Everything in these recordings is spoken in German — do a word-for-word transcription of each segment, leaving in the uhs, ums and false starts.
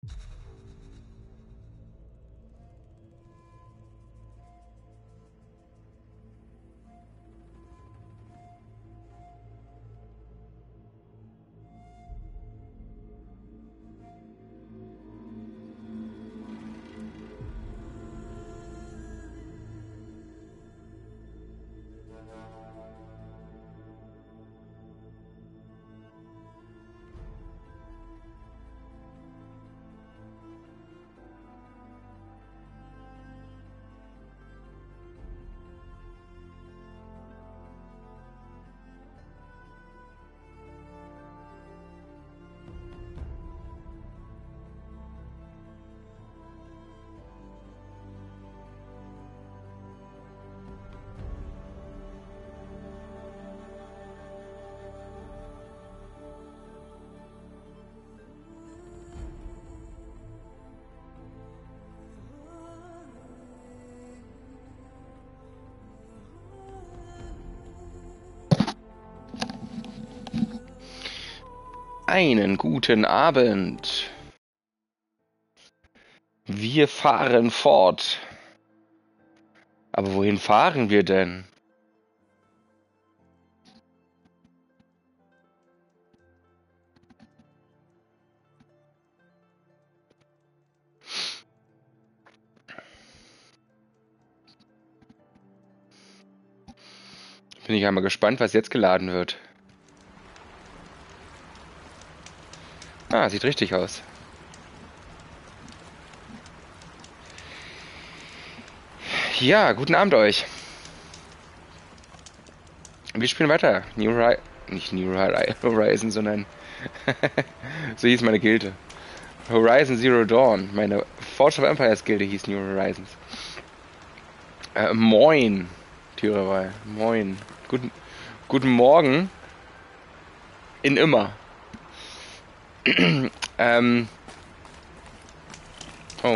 Einen guten Abend. Wir fahren fort. Aber wohin fahren wir denn? Bin ich einmal gespannt, was jetzt geladen wird. Ah, sieht richtig aus. Ja, guten Abend euch. Wir spielen weiter. New Horizon, nicht New Horizon, sondern so hieß meine Gilde. Horizon Zero Dawn. Meine Forge of Empires Gilde hieß New Horizons. Äh, moin, Tyrerei. Moin. Guten, guten Morgen. In immer. ähm. Oh.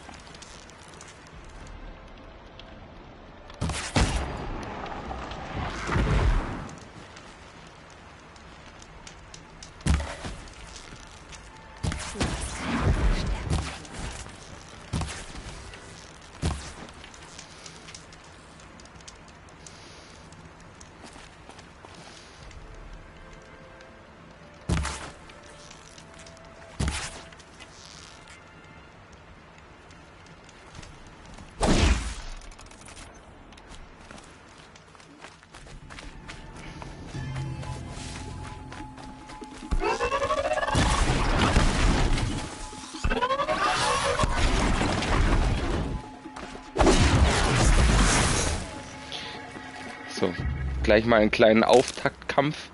So, gleich mal einen kleinen Auftaktkampf.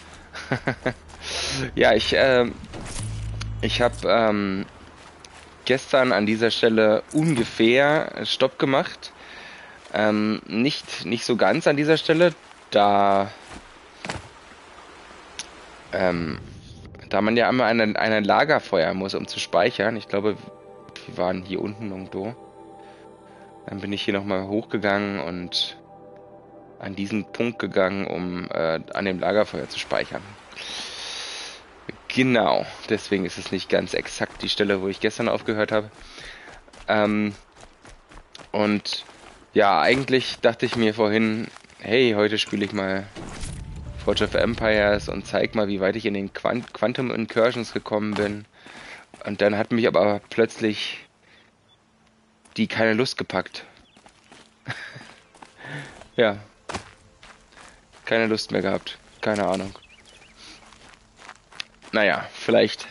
Ja, ich, äh, ich habe ähm, gestern an dieser Stelle ungefähr Stopp gemacht. Ähm, nicht, nicht so ganz an dieser Stelle, da, ähm, da man ja einmal ein eine Lagerfeuer muss, um zu speichern. Ich glaube, wir waren hier unten irgendwo. Dann bin ich hier nochmal hochgegangen und an diesen Punkt gegangen, um äh, an dem Lagerfeuer zu speichern. Genau, deswegen ist es nicht ganz exakt die Stelle, wo ich gestern aufgehört habe. Ähm, und ja, eigentlich dachte ich mir vorhin, hey, heute spiele ich mal Forge of Empires und zeig mal, wie weit ich in den Quant Quantum Incursions gekommen bin. Und dann hat mich aber plötzlich die keine Lust gepackt. Ja, keine Lust mehr gehabt. Keine Ahnung. Naja, vielleicht,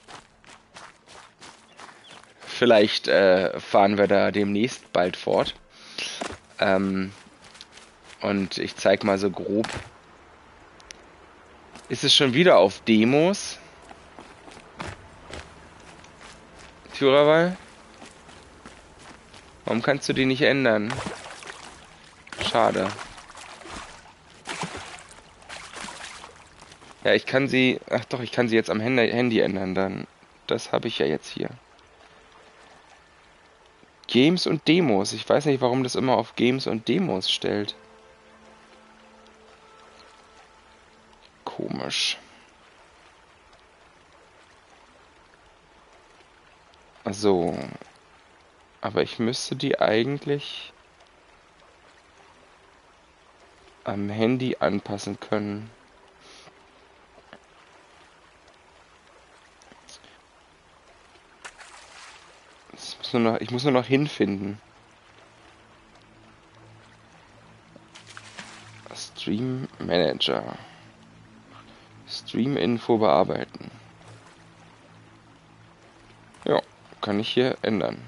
vielleicht äh, fahren wir da demnächst bald fort. Ähm, und ich zeig mal so grob. Ist es schon wieder auf Demos? Tyrawal? Warum kannst du die nicht ändern? Schade. Ja, ich kann sie... Ach doch, ich kann sie jetzt am Handy ändern dann. Das habe ich ja jetzt hier. Games und Demos. Ich weiß nicht, warum das immer auf Games und Demos stellt. Komisch. So. Aber ich müsste die eigentlich am Handy anpassen können. Ich muss nur noch, ich muss nur noch hinfinden. Stream Manager. Stream Info bearbeiten. Ja, kann ich hier ändern.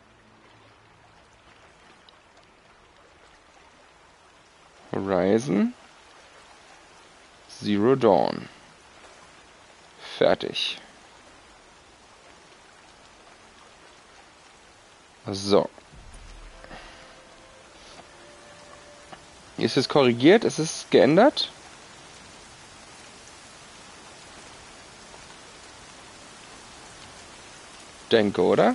Horizon Zero Dawn. Fertig. So. Ist es korrigiert? Ist es geändert? Denke, oder?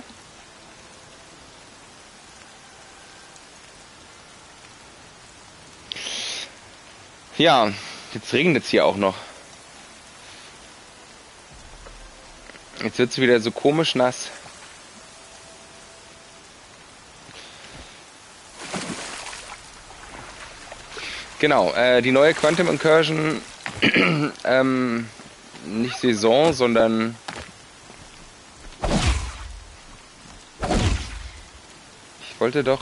Ja, jetzt regnet es hier auch noch. Jetzt wird es wieder so komisch nass. Genau, äh, die neue Quantum Incursion, ähm, nicht Saison, sondern ich wollte doch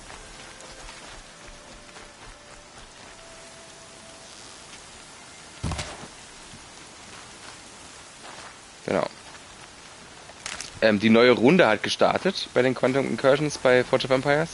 genau. Ähm, die neue Runde hat gestartet bei den Quantum Incursions bei Forge of Empires.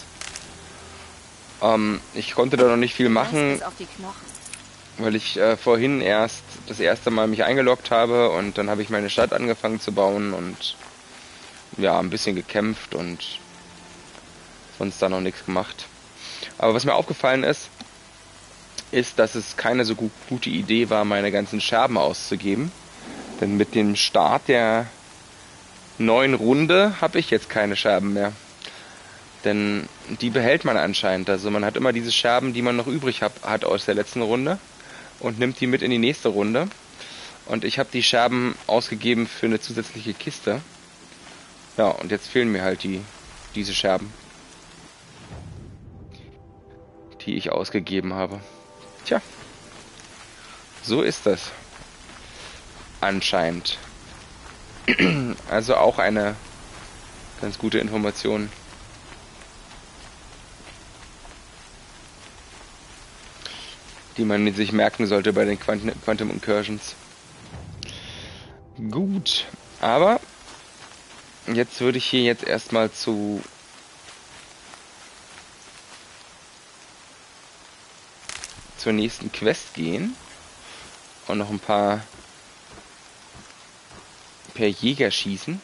Ähm, ich konnte da noch nicht viel machen, weil ich äh, vorhin erst das erste Mal mich eingeloggt habe und dann habe ich meine Stadt angefangen zu bauen und ja, ein bisschen gekämpft und sonst da noch nichts gemacht. Aber was mir aufgefallen ist, ist, dass es keine so gut, gute Idee war, meine ganzen Scherben auszugeben. Denn mit dem Start der neuen Runde habe ich jetzt keine Scherben mehr. Denn die behält man anscheinend. Also man hat immer diese Scherben, die man noch übrig hat, hat aus der letzten Runde und nimmt die mit in die nächste Runde. Und ich habe die Scherben ausgegeben für eine zusätzliche Kiste. Ja, und jetzt fehlen mir halt die diese Scherben, die ich ausgegeben habe. Tja, so ist das. Anscheinend. Also auch eine ganz gute Information. Die man sich merken sollte bei den Quantum Incursions. Gut, aber jetzt würde ich hier jetzt erstmal zu zur nächsten Quest gehen und noch ein paar per Jäger schießen.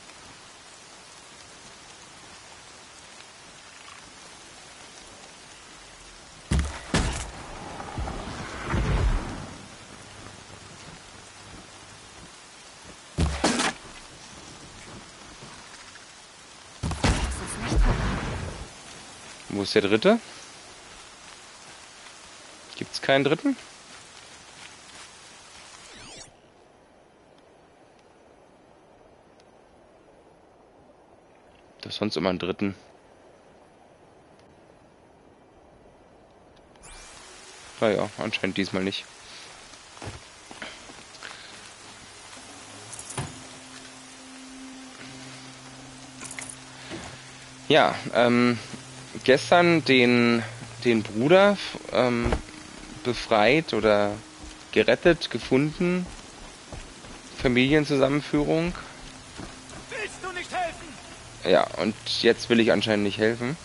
Wo ist der dritte? Gibt's keinen dritten? Das ist sonst immer einen dritten. Naja, anscheinend diesmal nicht. Ja, ähm, gestern den, den Bruder ähm, befreit oder gerettet, gefunden. Familienzusammenführung. Willst du nicht helfen? Ja, und jetzt will ich anscheinend nicht helfen.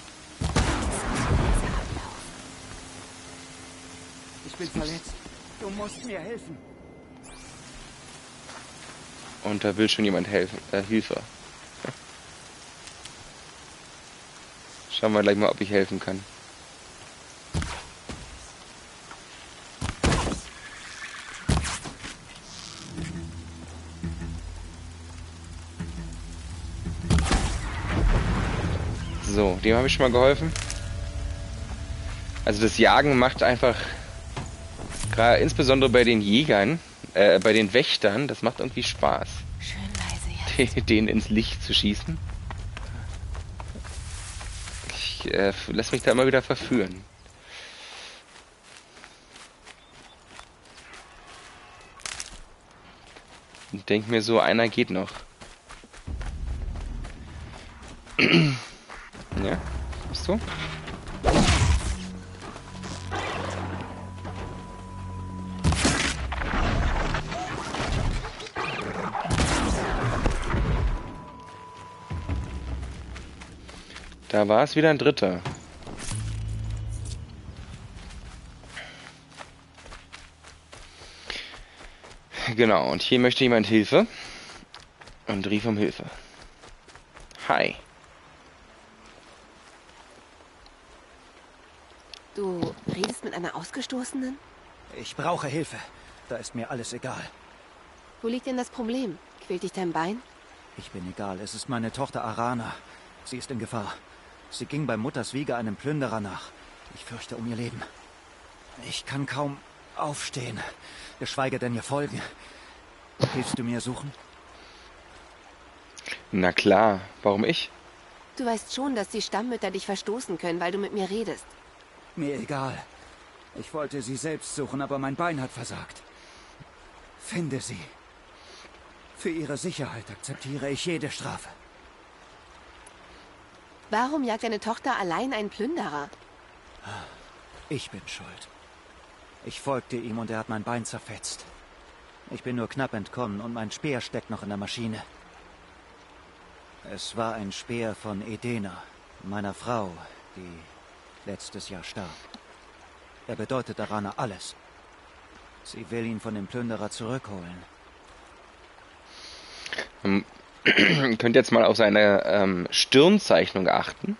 Ich bin verletzt. Du musst mir helfen. Und da will schon jemand helfen, äh, Hilfe. Schauen wir gleich mal, ob ich helfen kann. So, dem habe ich schon mal geholfen. Also das Jagen macht einfach, gerade insbesondere bei den Jägern, äh, bei den Wächtern, das macht irgendwie Spaß, Schön leise jetzt. den ins Licht zu schießen. Ich äh, lass mich da immer wieder verführen. Und denk mir so, einer geht noch. Ja, bist du? Da war es wieder ein Dritter. Genau, und hier möchte jemand Hilfe und rief um Hilfe. Hi. Du redest mit einer Ausgestoßenen? Ich brauche Hilfe. Da ist mir alles egal. Wo liegt denn das Problem? Quält dich dein Bein? Ich bin egal. Es ist meine Tochter Arana. Sie ist in Gefahr. Sie ging bei Mutters Wiege einem Plünderer nach. Ich fürchte um ihr Leben. Ich kann kaum aufstehen, geschweige denn ihr folgen. Hilfst du mir suchen? Na klar, warum ich? Du weißt schon, dass die Stammmütter dich verstoßen können, weil du mit mir redest. Mir egal. Ich wollte sie selbst suchen, aber mein Bein hat versagt. Finde sie. Für ihre Sicherheit akzeptiere ich jede Strafe. Warum jagt deine Tochter allein einen Plünderer? Ich bin schuld. Ich folgte ihm und er hat mein Bein zerfetzt. Ich bin nur knapp entkommen und mein Speer steckt noch in der Maschine. Es war ein Speer von Edena, meiner Frau, die letztes Jahr starb. Er bedeutet Arana alles. Sie will ihn von dem Plünderer zurückholen. Ähm, ihr könnt jetzt mal auf seine ähm, Stirnzeichnung achten.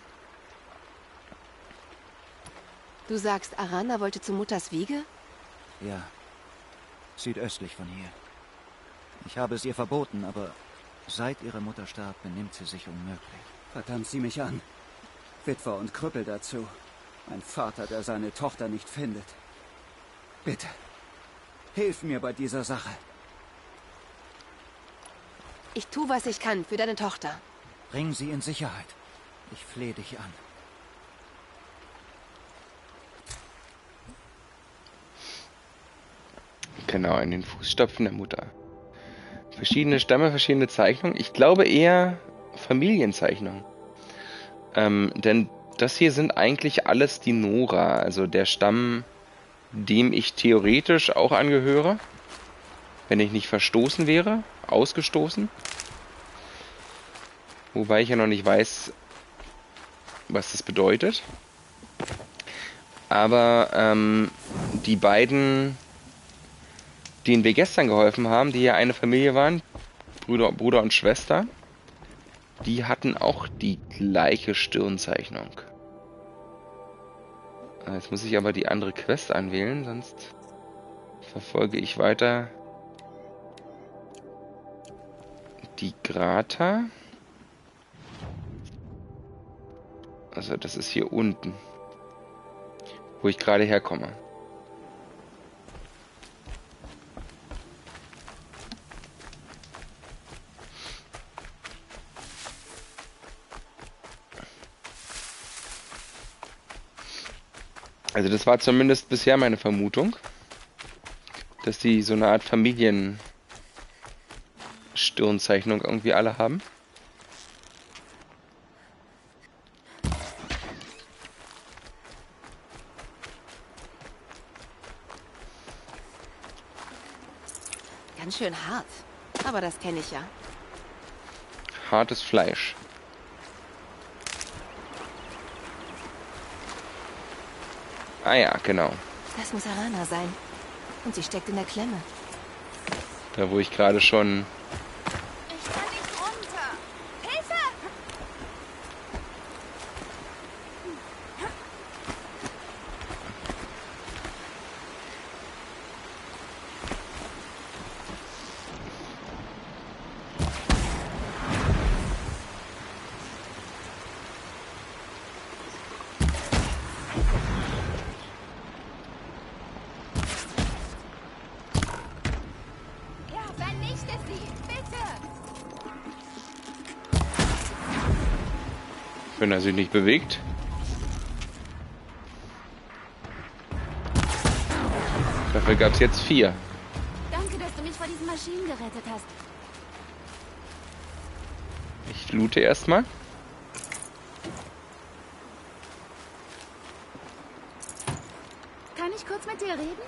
Du sagst, Arana wollte zu Mutters Wiege? Ja, südöstlich von hier. Ich habe es ihr verboten, aber seit ihre Mutter starb, benimmt sie sich unmöglich. Verdammt sie mich an. Witwer und Krüppel dazu. Ein Vater, der seine Tochter nicht findet. Bitte, hilf mir bei dieser Sache. Ich tu, was ich kann für deine Tochter. Bring sie in Sicherheit. Ich flehe dich an. Genau, in den Fußstapfen der Mutter. Verschiedene Stämme, verschiedene Zeichnungen. Ich glaube eher Familienzeichnungen. Ähm, denn das hier sind eigentlich alles die Nora, also der Stamm, dem ich theoretisch auch angehöre, wenn ich nicht verstoßen wäre, ausgestoßen. Wobei ich ja noch nicht weiß, was das bedeutet. Aber ähm, die beiden, denen wir gestern geholfen haben, die ja eine Familie waren, Bruder, Bruder und Schwester, die hatten auch die gleiche Stirnzeichnung. Jetzt muss ich aber die andere Quest anwählen, sonst verfolge ich weiter die Grata. Also das ist hier unten, wo ich gerade herkomme. Also das war zumindest bisher meine Vermutung, dass die so eine Art Familienstirnzeichnung irgendwie alle haben. Ganz schön hart. Aber das kenne ich ja. Hartes Fleisch. Ah ja, genau. Das muss Arana sein. Und sie steckt in der Klemme. Da wo ich gerade schon... Ich kann nicht runter. Hilfe! Ja, vernichte sie, bitte! Wenn er sich nicht bewegt. Dafür gab es jetzt vier. Danke, dass du mich vor diesen Maschinen gerettet hast. Ich loote erstmal. Kann ich kurz mit dir reden?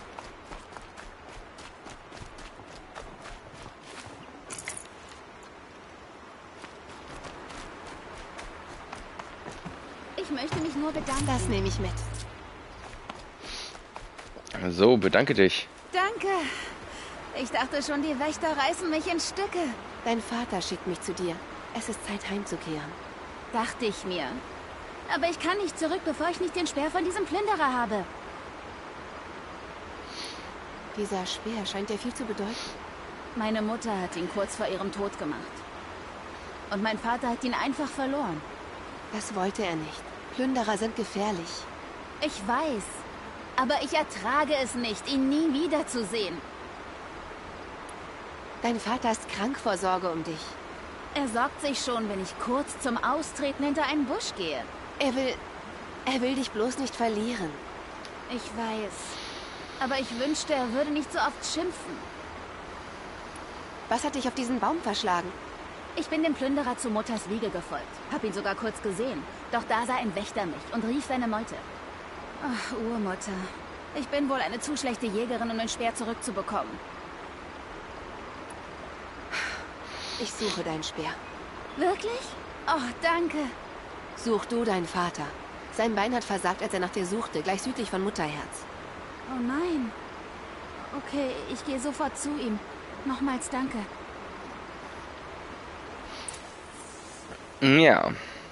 Ich möchte mich nur bedanken. Das nehme ich mit. So, bedanke dich. Danke. Ich dachte schon, die Wächter reißen mich in Stücke. Dein Vater schickt mich zu dir. Es ist Zeit, heimzukehren. Dachte ich mir. Aber ich kann nicht zurück, bevor ich nicht den Speer von diesem Plünderer habe. Dieser Speer scheint dir viel zu bedeuten. Meine Mutter hat ihn kurz vor ihrem Tod gemacht. Und mein Vater hat ihn einfach verloren. Das wollte er nicht. Plünderer sind gefährlich. Ich weiß. Aber ich ertrage es nicht, ihn nie wiederzusehen. Dein Vater ist krank vor Sorge um dich. Er sorgt sich schon, wenn ich kurz zum Austreten hinter einen Busch gehe. Er will... Er will dich bloß nicht verlieren. Ich weiß. Aber ich wünschte, er würde nicht so oft schimpfen. Was hat dich auf diesen Baum verschlagen? Ich bin dem Plünderer zu Mutters Wiege gefolgt. Hab ihn sogar kurz gesehen. Doch da sah ein Wächter mich und rief seine Meute. Ach, Urmutter. Ich bin wohl eine zu schlechte Jägerin, um den Speer zurückzubekommen. Ich suche deinen Speer. Wirklich? Oh, danke. Such du deinen Vater. Sein Bein hat versagt, als er nach dir suchte, gleich südlich von Mutterherz. Oh nein. Okay, ich gehe sofort zu ihm. Nochmals danke. Ja.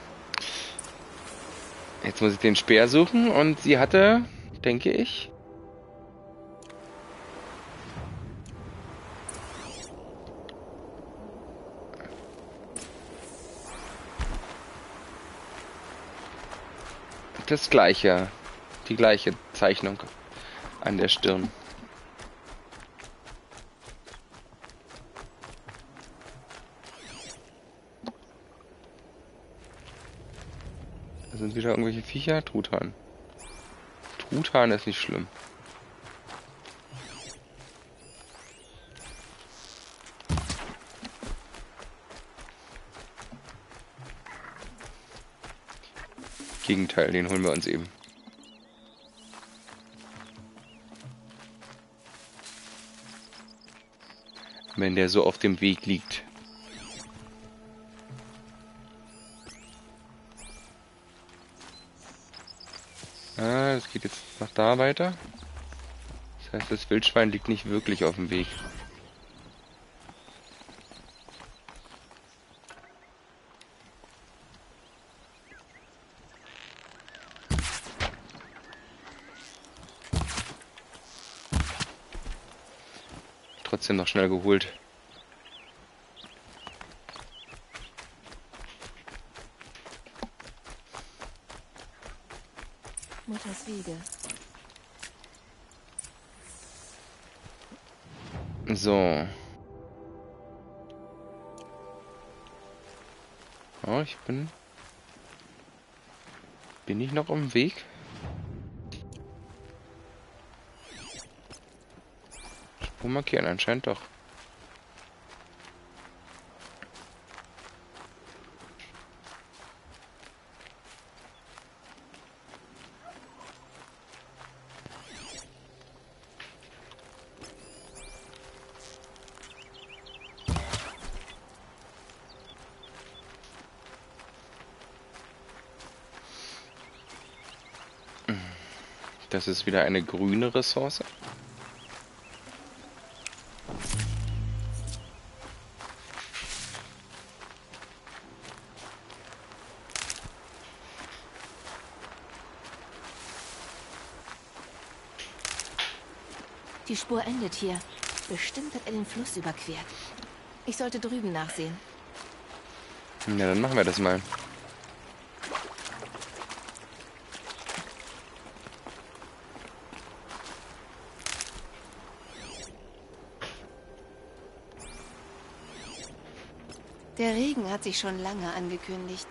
Jetzt muss ich den Speer suchen und sie hatte, denke ich... das gleiche, die gleiche Zeichnung an der Stirn. Da sind wieder irgendwelche Viecher. Truthahn. Truthahn ist nicht schlimm. Gegenteil, den holen wir uns eben. Wenn der so auf dem Weg liegt. Ah, es geht jetzt nach da weiter. Das heißt, das Wildschwein liegt nicht wirklich auf dem Weg. Trotzdem noch schnell geholt. Mutters Wiege. So. Oh, ich bin... Bin ich noch am Weg? Spur markieren, anscheinend doch. Das ist wieder eine grüne Ressource. Die Spur endet hier. Bestimmt hat er den Fluss überquert. Ich sollte drüben nachsehen. Ja, dann machen wir das mal. Der Regen hat sich schon lange angekündigt.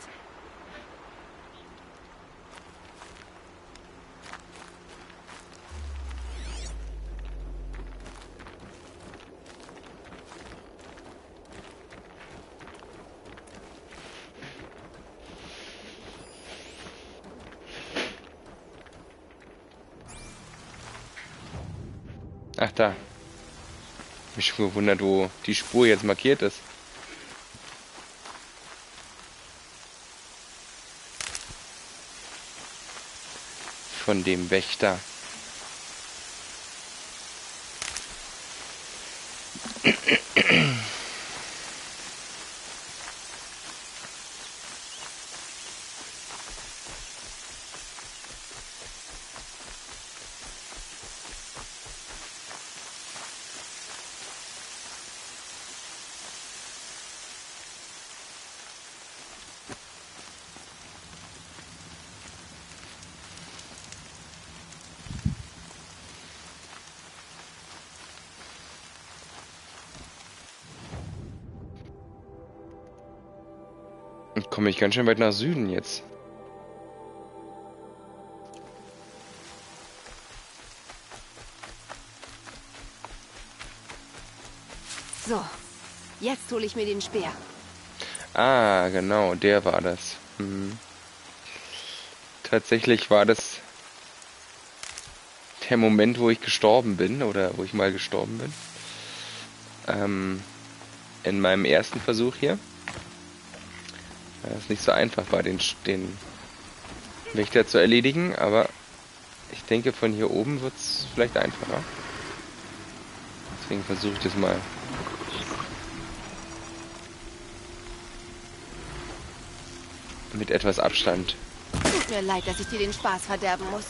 Ach, da. Mich schon gewundert, wo die Spur jetzt markiert ist. Von dem Wächter. Komme ich ganz schön weit nach Süden jetzt. So, jetzt hole ich mir den Speer. Ah, genau, der war das. Hm. Tatsächlich war das der Moment, wo ich gestorben bin, oder wo ich mal gestorben bin. Ähm, in meinem ersten Versuch hier. Es ist nicht so einfach war, den, den Wächter zu erledigen, aber ich denke, von hier oben wird es vielleicht einfacher. Deswegen versuche ich das mal. Mit etwas Abstand. Tut mir leid, dass ich dir den Spaß verderben muss.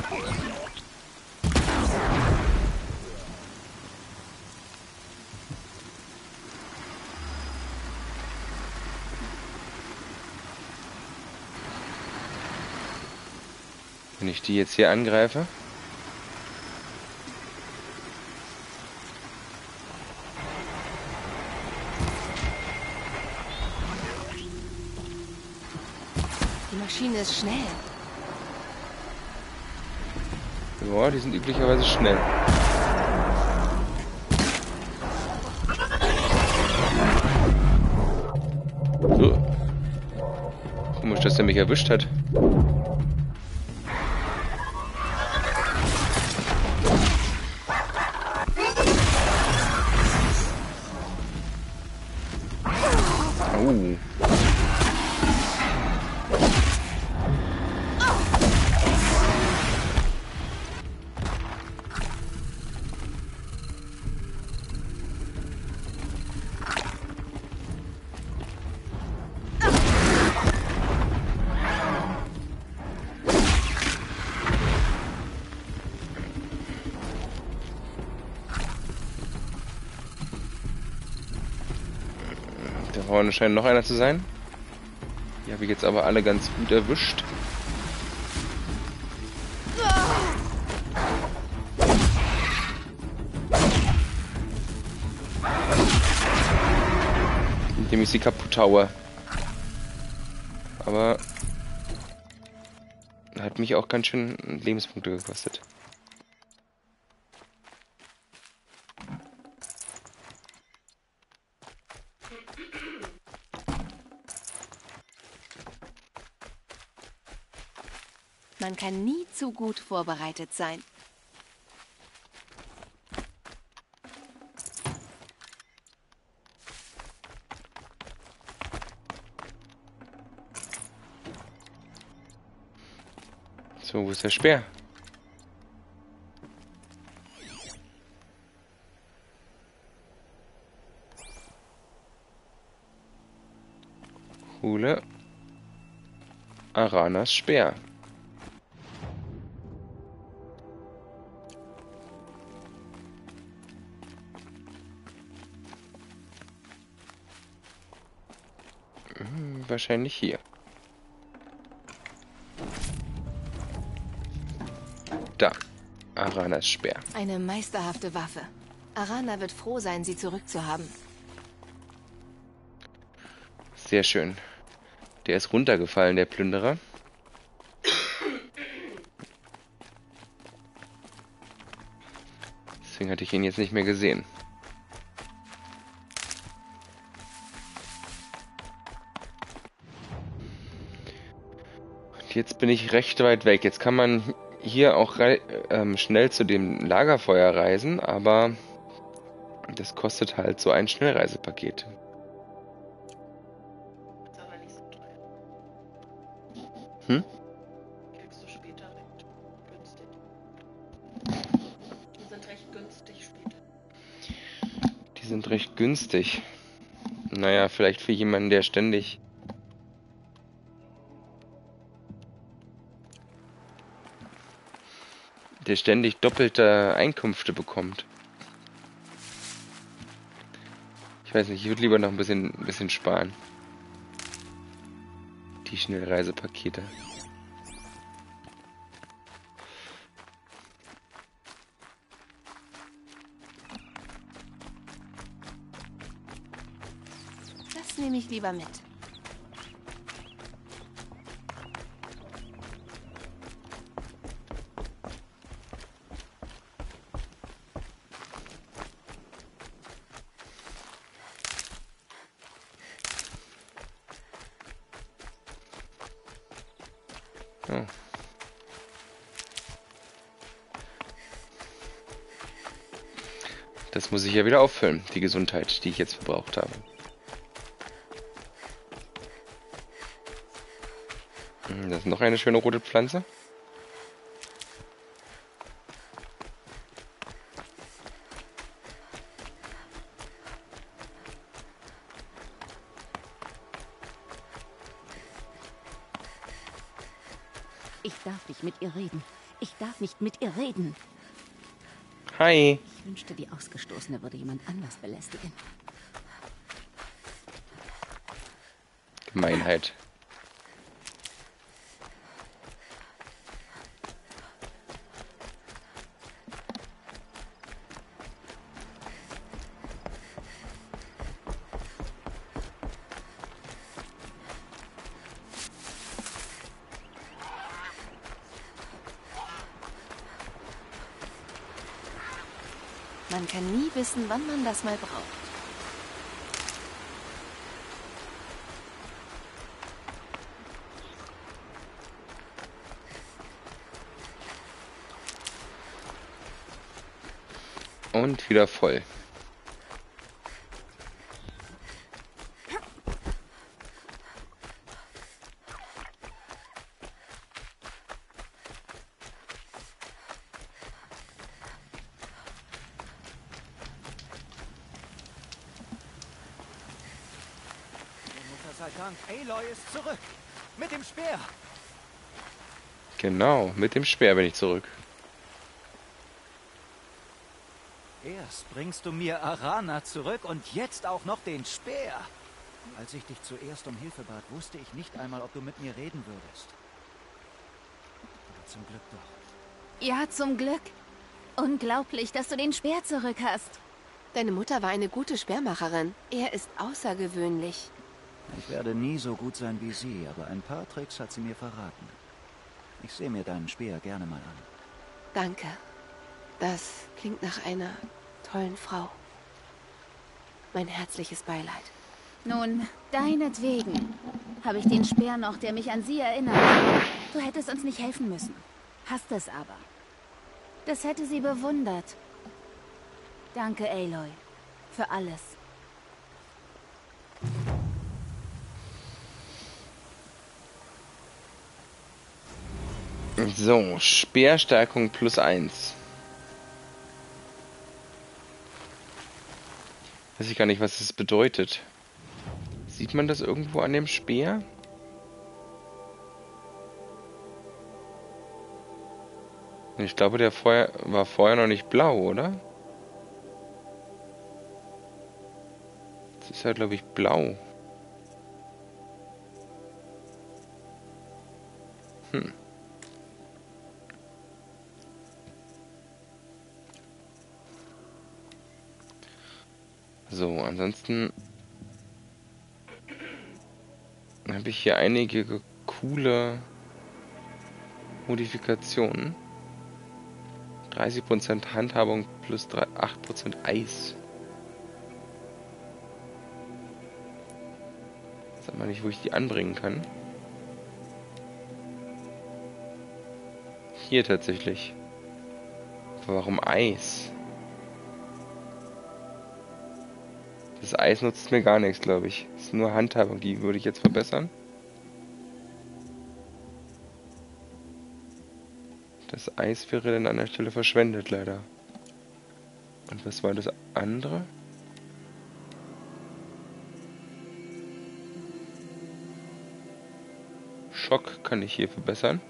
Wenn ich die jetzt hier angreife. Die Maschine ist schnell. Ja, die sind üblicherweise schnell. So. Komisch, dass er mich erwischt hat. Oh. Da vorne scheint noch einer zu sein. Die habe ich jetzt aber alle ganz gut erwischt. Indem ich sie kaputt haue. Aber hat mich auch ganz schön Lebenspunkte gekostet. Man kann nie zu gut vorbereitet sein. So, wo ist der Speer? Hole Aranas Speer. Hm, wahrscheinlich hier. Da. Aranas Speer. Eine meisterhafte Waffe. Arana wird froh sein, sie zurückzuhaben. Sehr schön. Der ist runtergefallen, der Plünderer. Deswegen hatte ich ihn jetzt nicht mehr gesehen. Und jetzt bin ich recht weit weg. Jetzt kann man hier auch rei ähm, schnell zu dem Lagerfeuer reisen, aber das kostet halt so ein Schnellreisepaket. Ist aber nicht so teuer. Hm? Kriegst du später recht günstig. Die sind recht günstig später. Die sind recht günstig. Naja, vielleicht für jemanden, der ständig der ständig doppelte Einkünfte bekommt. Ich weiß nicht, ich würde lieber noch ein bisschen, ein bisschen sparen. Die Schnellreisepakete. Das nehme ich lieber mit. Oh. Das muss ich ja wieder auffüllen, die Gesundheit, die ich jetzt verbraucht habe. Das ist noch eine schöne rote Pflanze. Ich darf nicht mit ihr reden. Ich darf nicht mit ihr reden. Hi. Ich wünschte, die Ausgestoßene würde jemand anders belästigen. Gemeinheit. Man kann nie wissen, wann man das mal braucht. Und wieder voll. Sei Dank, Aloy ist zurück. Mit dem Speer. Genau, mit dem Speer bin ich zurück. Erst bringst du mir Arana zurück und jetzt auch noch den Speer. Als ich dich zuerst um Hilfe bat, wusste ich nicht einmal, ob du mit mir reden würdest. Aber zum Glück doch. Ja, zum Glück. Unglaublich, dass du den Speer zurück hast. Deine Mutter war eine gute Speermacherin. Er ist außergewöhnlich. Ich werde nie so gut sein wie sie, aber ein paar Tricks hat sie mir verraten. Ich sehe mir deinen Speer gerne mal an. Danke. Das klingt nach einer tollen Frau. Mein herzliches Beileid. Nun, deinetwegen habe ich den Speer noch, der mich an sie erinnert. Du hättest uns nicht helfen müssen. Hast es aber. Das hätte sie bewundert. Danke, Aloy. Für alles. So, Speerstärkung plus eins. Weiß ich gar nicht, was das bedeutet. Sieht man das irgendwo an dem Speer? Ich glaube, der vorher, war vorher noch nicht blau, oder? Das ist ja, glaube ich, blau. Hm. So, ansonsten habe ich hier einige coole Modifikationen. dreißig Prozent Handhabung plus acht Prozent Eis. Sag mal nicht, wo ich die anbringen kann. hier tatsächlich. Aber warum Eis? Das Eis nutzt mir gar nichts, glaube ich. Das ist nur Handhabung, die würde ich jetzt verbessern. Das Eis wäre dann an der Stelle verschwendet, leider. Und was war das andere? Schock kann ich hier verbessern.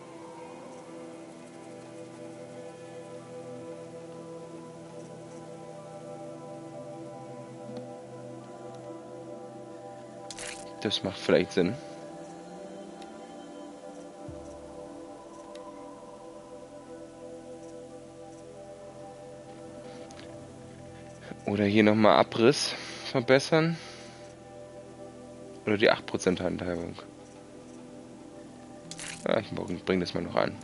Das macht vielleicht Sinn. Oder hier nochmal Abriss verbessern. Oder die acht Prozent Handhabung. Ja, ich bringe das mal noch an.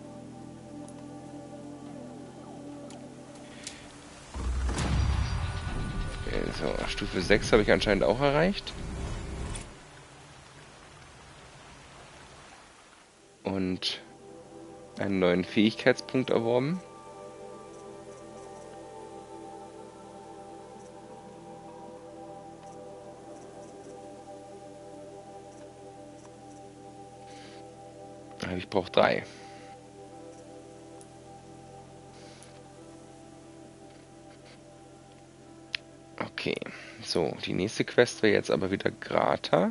Okay, so, Stufe sechs habe ich anscheinend auch erreicht. Und einen neuen Fähigkeitspunkt erworben. Ich brauche drei. Okay, so, die nächste Quest wäre jetzt aber wieder Grata.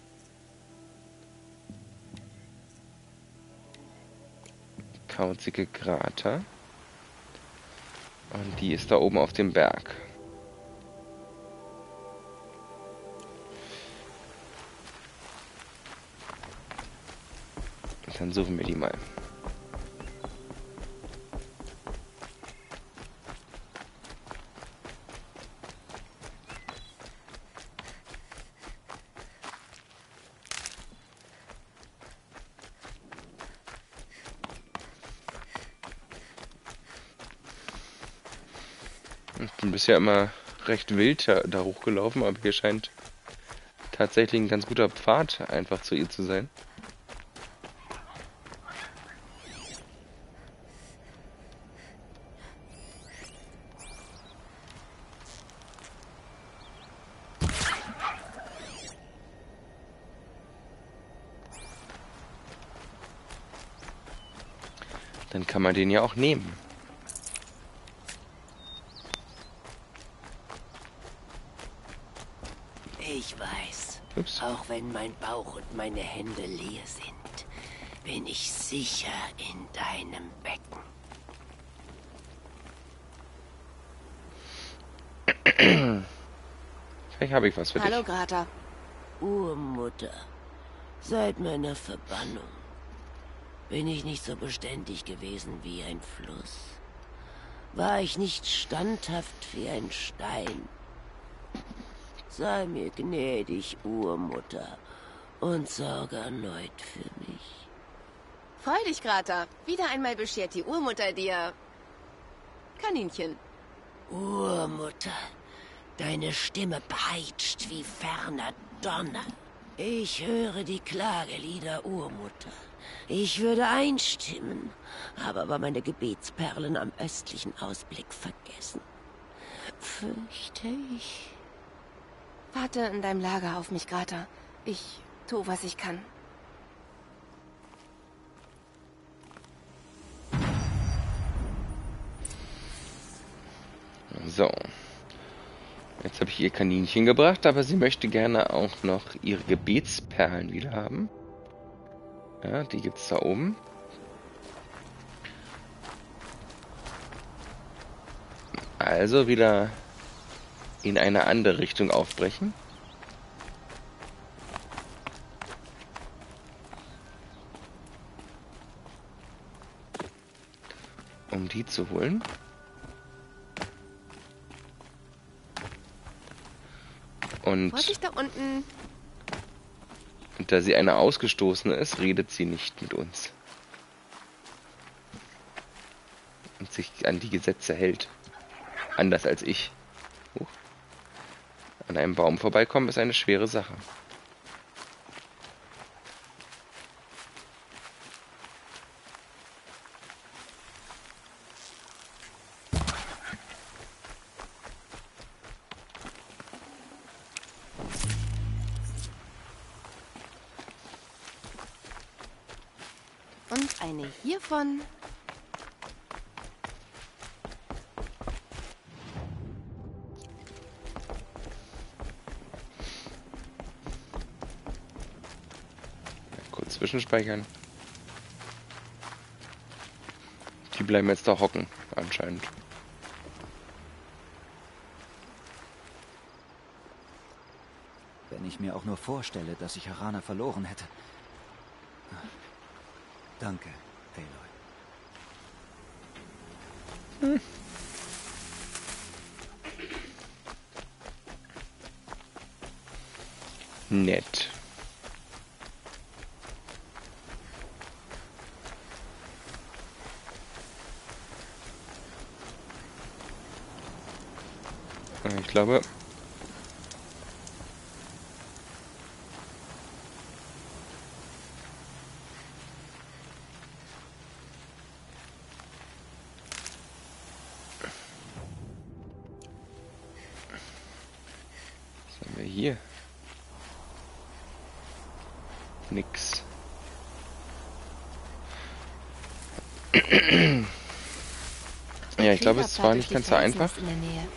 Kauzige Grata. Und die ist da oben auf dem Berg. Dann suchen wir die mal. Ich bin bisher immer recht wild da, da hochgelaufen, aber hier scheint tatsächlich ein ganz guter Pfad einfach zu ihr zu sein. Dann kann man den ja auch nehmen. Ich weiß, Ups. auch wenn mein Bauch und meine Hände leer sind, bin ich sicher in deinem Becken. Vielleicht habe ich was für Hallo, dich. Grata. Urmutter, seit meiner Verbannung bin ich nicht so beständig gewesen wie ein Fluss. War ich nicht standhaft wie ein Stein. Sei mir gnädig, Urmutter, und sorge erneut für mich. Freu dich, Grata. Wieder einmal beschert die Urmutter dir Kaninchen. Urmutter, deine Stimme peitscht wie ferner Donner. Ich höre die Klagelieder, Urmutter. Ich würde einstimmen, habe aber meine Gebetsperlen am östlichen Ausblick vergessen. Fürchte ich. Warte in deinem Lager auf mich, Grata. Ich tu, was ich kann. So. Jetzt habe ich ihr Kaninchen gebracht, aber sie möchte gerne auch noch ihre Gebetsperlen wieder haben. Ja, die gibt's da oben. Also wieder in eine andere Richtung aufbrechen. Um die zu holen. Und Vorsicht da unten. Und da sie eine Ausgestoßene ist, redet sie nicht mit uns. Und sich an die Gesetze hält. Anders als ich. Huch. An einem Baum vorbeikommen ist eine schwere Sache. Und eine hiervon. Kurz zwischenspeichern. Die bleiben jetzt da hocken, anscheinend. Wenn ich mir auch nur vorstelle, dass ich Harana verloren hätte. Danke, Aloy. Hm. Nett. Ich glaube, was haben wir hier? Nix. Ja, ich glaube, es war nicht ganz so einfach. In der Nähe.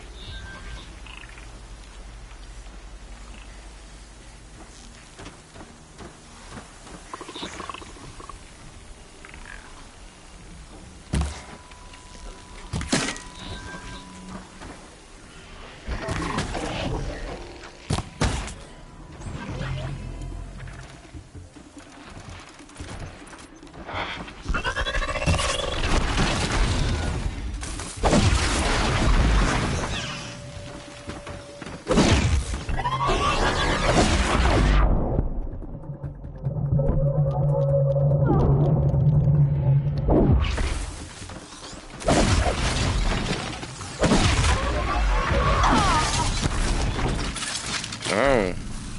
Oh.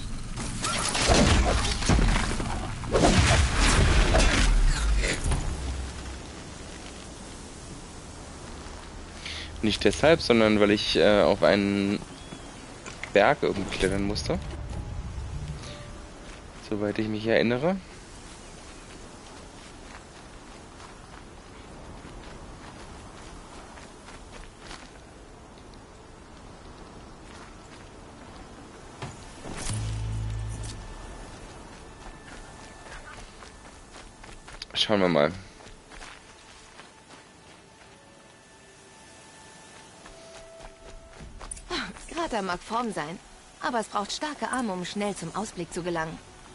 Nicht deshalb, sondern weil ich äh, auf einen Berg irgendwie klettern musste. Soweit ich mich erinnere. Schauen wir mal. Grata mag Form sein, aber es braucht starke Arme, um schnell zum Ausblick zu gelangen.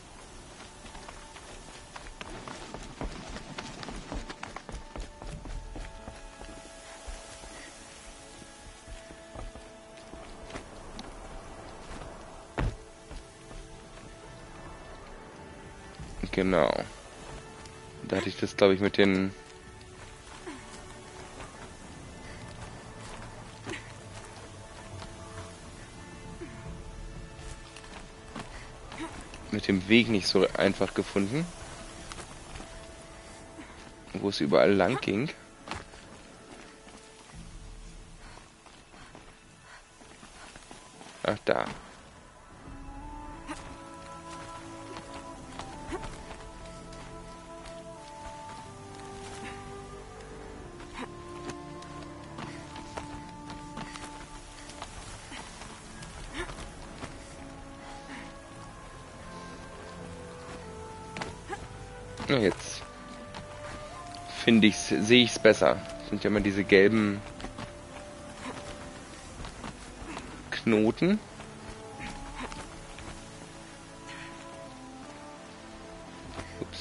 Genau. Da hatte ich das, glaube ich, mit den... mit dem Weg nicht so einfach gefunden. Wo es überall lang ging. Ach, da. Na, jetzt finde ich's, sehe ich's besser. Das sind ja immer diese gelben Knoten. Ups.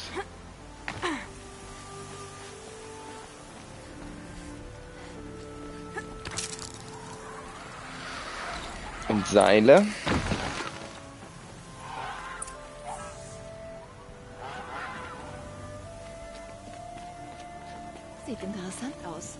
Und Seile. Sieht interessant aus.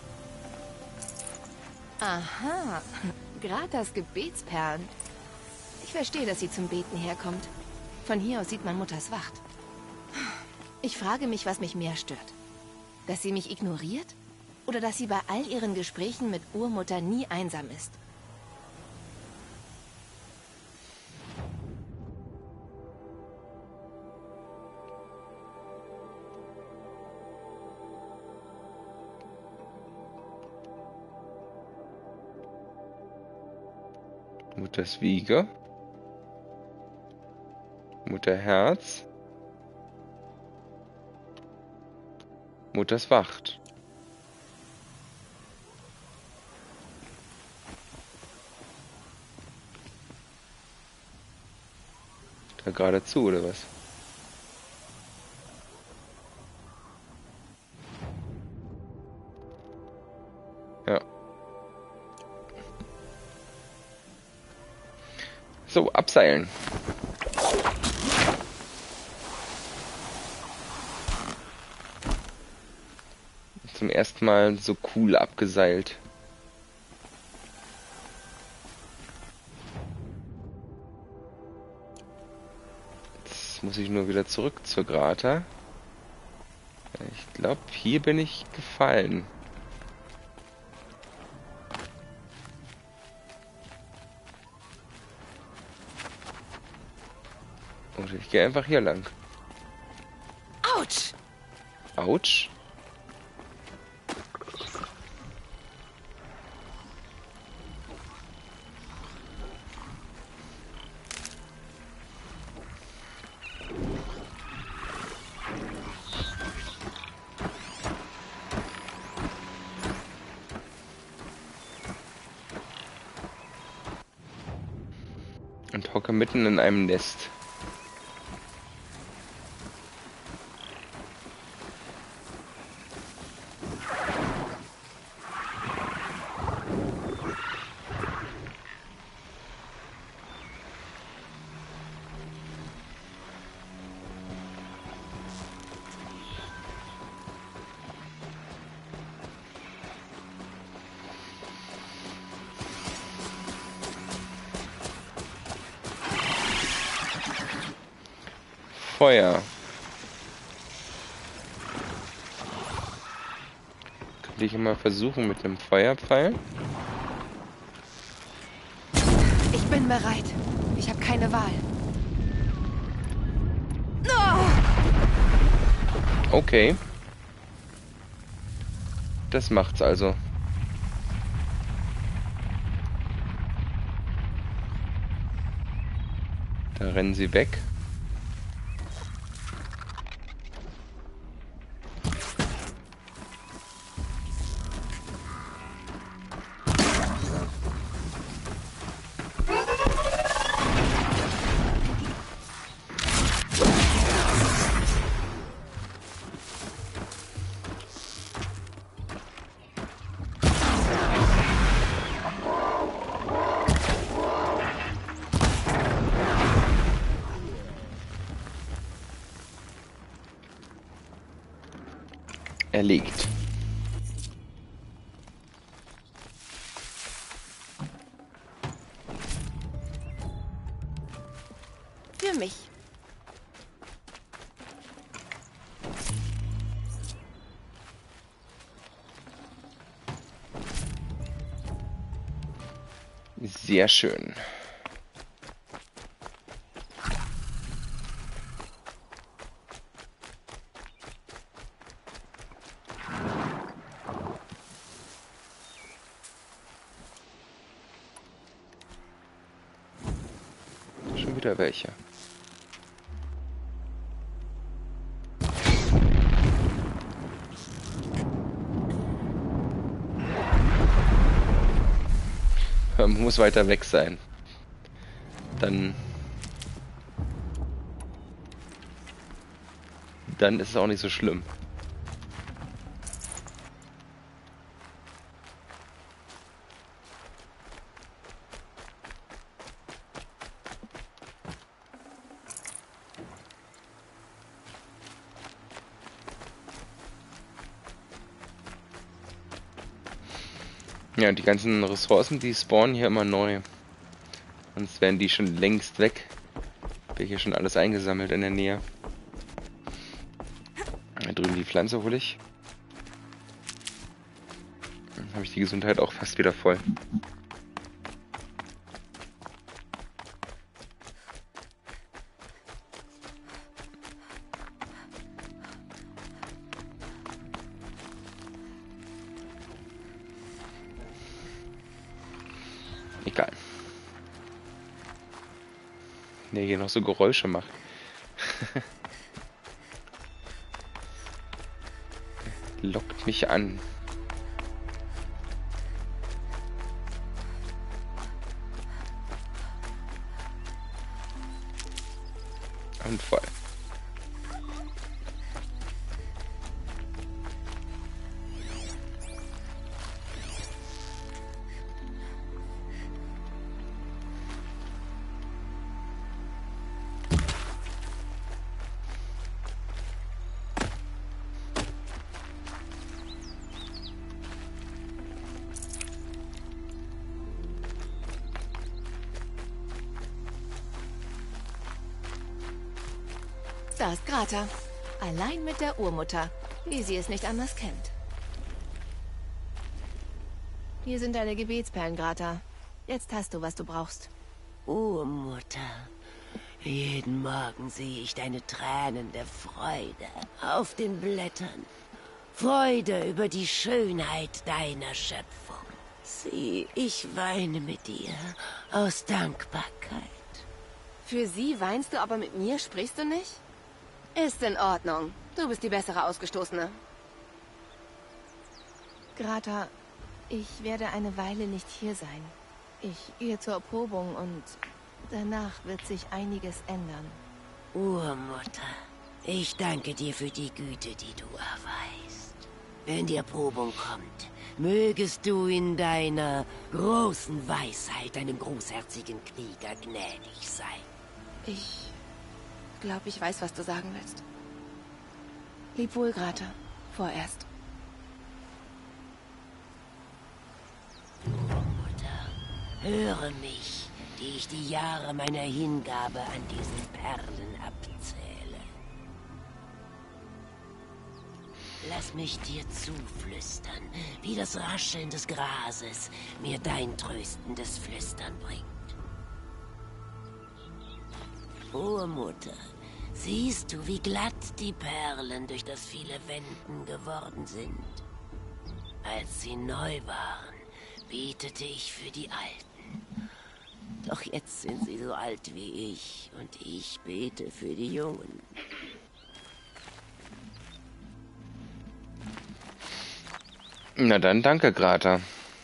Aha, Gratas Gebetsperlen. Ich verstehe, dass sie zum Beten herkommt. Von hier aus sieht man Mutters Wacht. Ich frage mich, was mich mehr stört. Dass sie mich ignoriert? Oder dass sie bei all ihren Gesprächen mit Urmutter nie einsam ist? Mutters Wiege. Mutterherz. Mutters Wacht. Da geradezu, oder was? Ja. So, abseilen. Zum ersten Mal so cool abgeseilt. Jetzt muss ich nur wieder zurück zur Grata. Ich glaube, hier bin ich gefallen. Oder ich gehe einfach hier lang. Autsch! Autsch. Und hocke mitten in einem Nest. Feuer. Könnte ich mal versuchen mit einem Feuerpfeil? Ich bin bereit. Ich habe keine Wahl. Okay. Das macht's also. Da rennen sie weg. Erlegt. Für mich. Sehr schön. Schon wieder welche. Man muss weiter weg sein. Dann... Dann ist es auch nicht so schlimm. Ja, die ganzen Ressourcen, die spawnen hier immer neu. Sonst wären die schon längst weg. Wäre hier schon alles eingesammelt in der Nähe. Da drüben die Pflanze hole ich. Dann habe ich die Gesundheit auch fast wieder voll. Egal. der hier noch so Geräusche macht. Lockt mich an. Und voll. Da ist Grata. Allein mit der Urmutter, wie sie es nicht anders kennt. Hier sind deine Gebetsperlen, Grata. Jetzt hast du, was du brauchst. Urmutter, jeden Morgen sehe ich deine Tränen der Freude auf den Blättern. Freude über die Schönheit deiner Schöpfung. Sieh, ich weine mit dir aus Dankbarkeit. Für sie weinst du, aber mit mir sprichst du nicht? Ist in Ordnung. Du bist die bessere Ausgestoßene. Grata, ich werde eine Weile nicht hier sein. Ich gehe zur Erprobung und danach wird sich einiges ändern. Urmutter, ich danke dir für die Güte, die du erweist. Wenn die Erprobung kommt, mögest du in deiner großen Weisheit einem großherzigen Krieger gnädig sein. Ich glaube, ich weiß, was du sagen willst. Leb wohl, Grata. Vorerst. Urmutter, höre mich, die ich die Jahre meiner Hingabe an diesen Perlen abzähle. Lass mich dir zuflüstern, wie das Rascheln des Grases mir dein tröstendes Flüstern bringt. Urmutter, siehst du, wie glatt die Perlen durch das viele Wenden geworden sind? Als sie neu waren, betete ich für die Alten. Doch jetzt sind sie so alt wie ich und ich bete für die Jungen. Na dann, danke, Grata.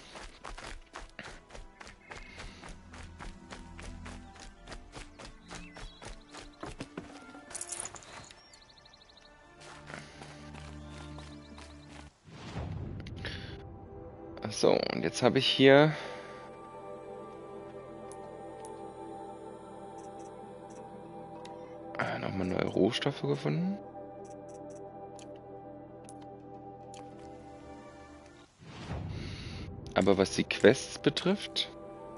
So, und jetzt habe ich hier ah, nochmal neue Rohstoffe gefunden. Aber was die Quests betrifft,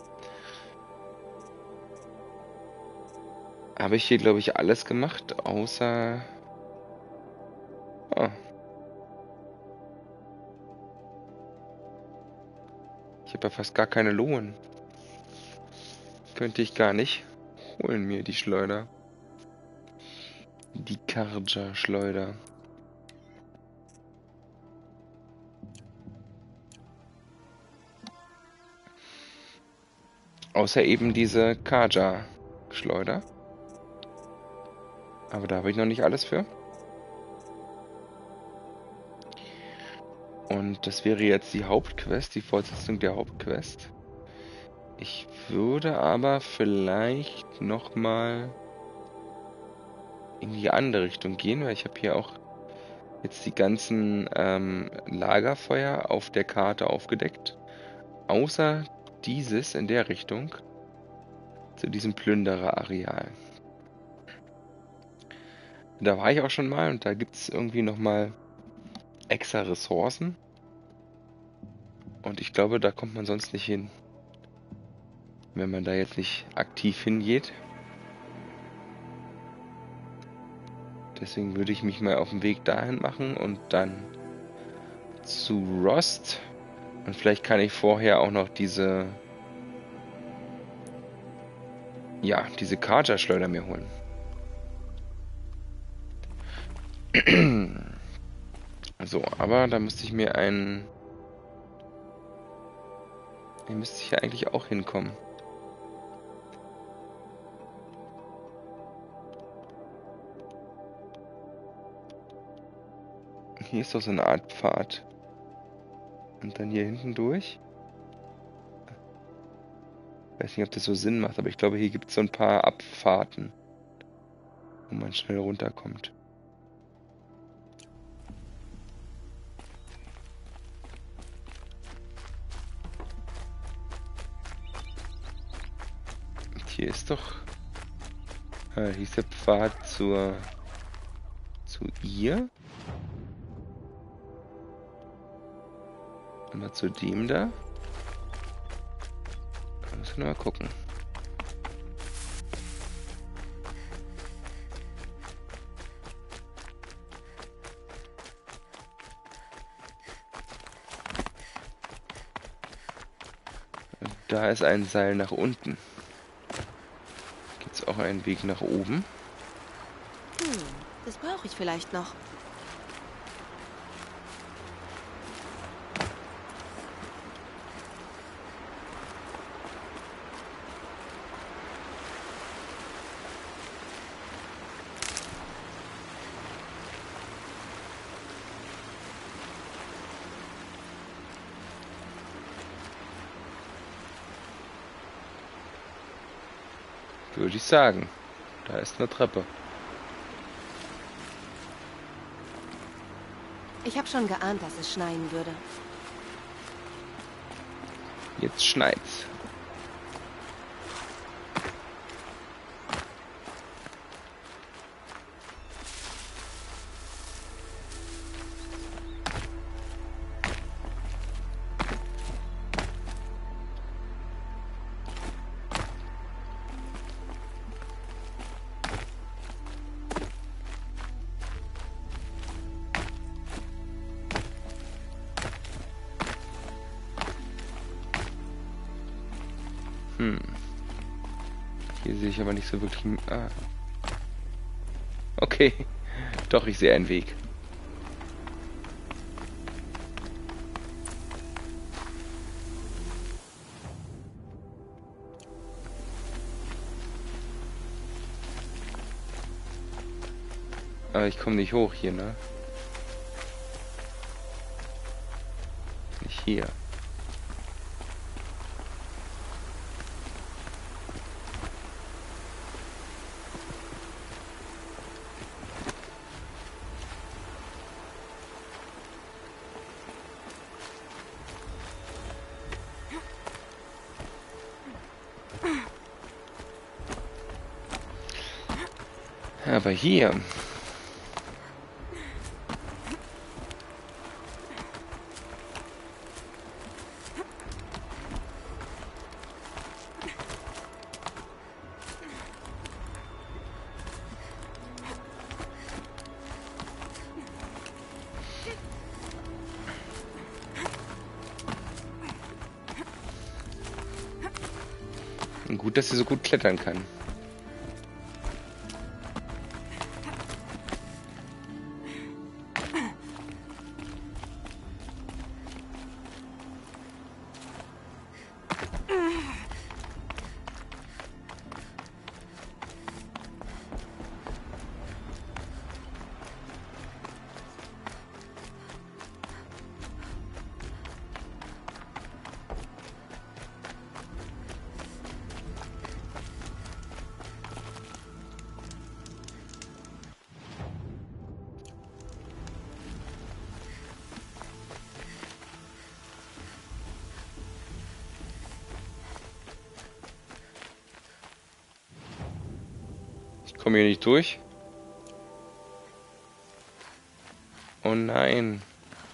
habe ich hier, glaube ich, alles gemacht, außer... Oh. Ich habe ja fast gar keine Lohn. Könnte ich gar nicht. Holen mir die Schleuder. Die Karja-Schleuder. Außer eben diese Karja-Schleuder. Aber da habe ich noch nicht alles für. Und das wäre jetzt die Hauptquest, die Fortsetzung der Hauptquest. Ich würde aber vielleicht nochmal in die andere Richtung gehen, weil ich habe hier auch jetzt die ganzen ähm, Lagerfeuer auf der Karte aufgedeckt. Außer dieses in der Richtung, zu diesem Plünderer-Areal. Da war ich auch schon mal und da gibt es irgendwie nochmal extra Ressourcen. Und ich glaube, da kommt man sonst nicht hin, wenn man da jetzt nicht aktiv hingeht. Deswegen würde ich mich mal auf den Weg dahin machen und dann zu Rost. Und vielleicht kann ich vorher auch noch diese ja, diese Karja-Schleuder mir holen. So, aber da müsste ich mir einen... Hier müsste ich ja eigentlich auch hinkommen. Hier ist doch so eine Art Pfad. Und dann hier hinten durch. Ich weiß nicht, ob das so Sinn macht, aber ich glaube, hier gibt es so ein paar Abfahrten, wo man schnell runterkommt. Und hier ist doch... Ah, hier ist der Pfad zur... zu ihr. Und mal zu dem da. Da müssen wir mal gucken. Und da ist ein Seil nach unten. Gibt es auch einen Weg nach oben? Hm, das brauche ich vielleicht noch. Würde ich sagen. Da ist eine Treppe. Ich habe schon geahnt, dass es schneien würde. Jetzt schneit's. Hm. Hier sehe ich aber nicht so wirklich... Ah. Okay. Doch, ich sehe einen Weg. Aber ich komme nicht hoch hier, ne? Nicht hier. Aber hier. Und gut, dass sie so gut klettern kann. Ich komme hier nicht durch. Oh nein.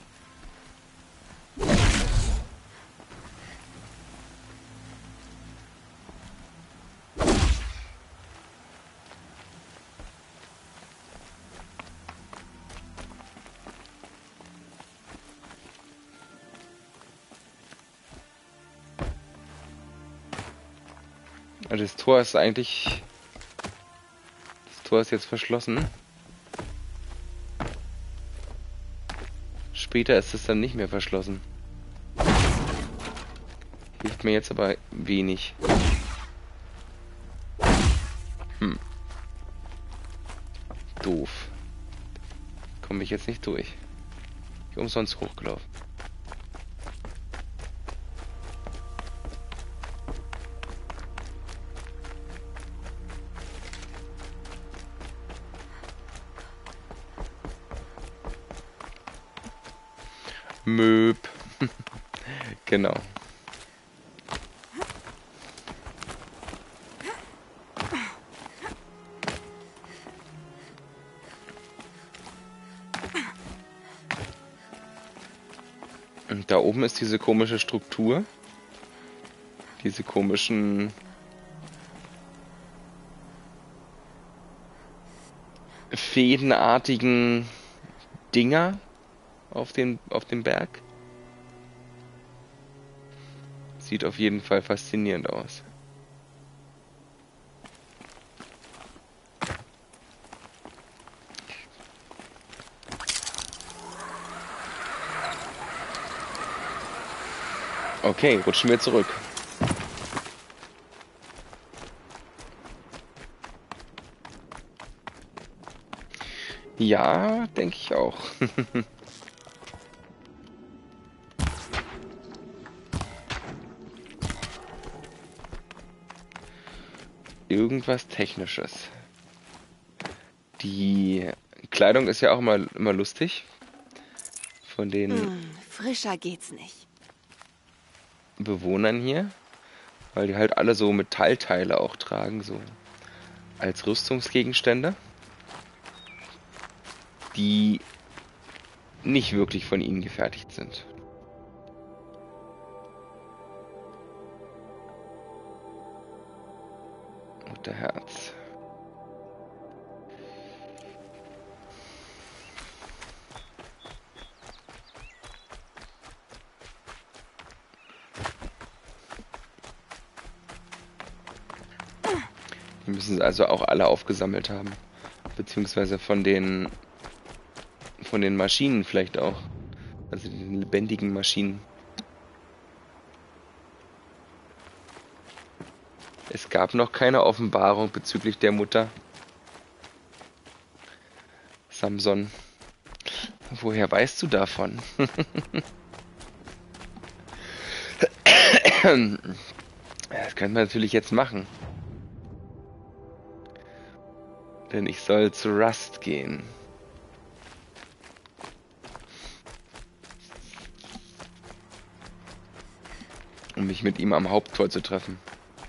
Also das Tor ist eigentlich... Das Tor ist jetzt verschlossen. Später ist es dann nicht mehr verschlossen. Hilft mir jetzt aber wenig. Hm. Doof. Komme ich jetzt nicht durch. Nicht umsonst hochgelaufen. Möb. Genau. Und da oben ist diese komische Struktur. Diese komischen fädenartigen Dinger auf dem, auf dem Berg. Sieht auf jeden Fall faszinierend aus. Okay, rutschen wir zurück. Ja, denke ich auch. Irgendwas Technisches. Die Kleidung ist ja auch immer, immer lustig. Von den Hm, frischer geht's nicht. Bewohnern hier. Weil die halt alle so Metallteile auch tragen, so als Rüstungsgegenstände. Die nicht wirklich von ihnen gefertigt sind. Mutterherz. Die müssen sie also auch alle aufgesammelt haben. Beziehungsweise von den von den Maschinen vielleicht auch. Also den lebendigen Maschinen. Es gab noch keine Offenbarung bezüglich der Mutter. Samson. Woher weißt du davon? Das könnte man natürlich jetzt machen. Denn ich soll zu Rust gehen. Um mich mit ihm am Haupttor zu treffen.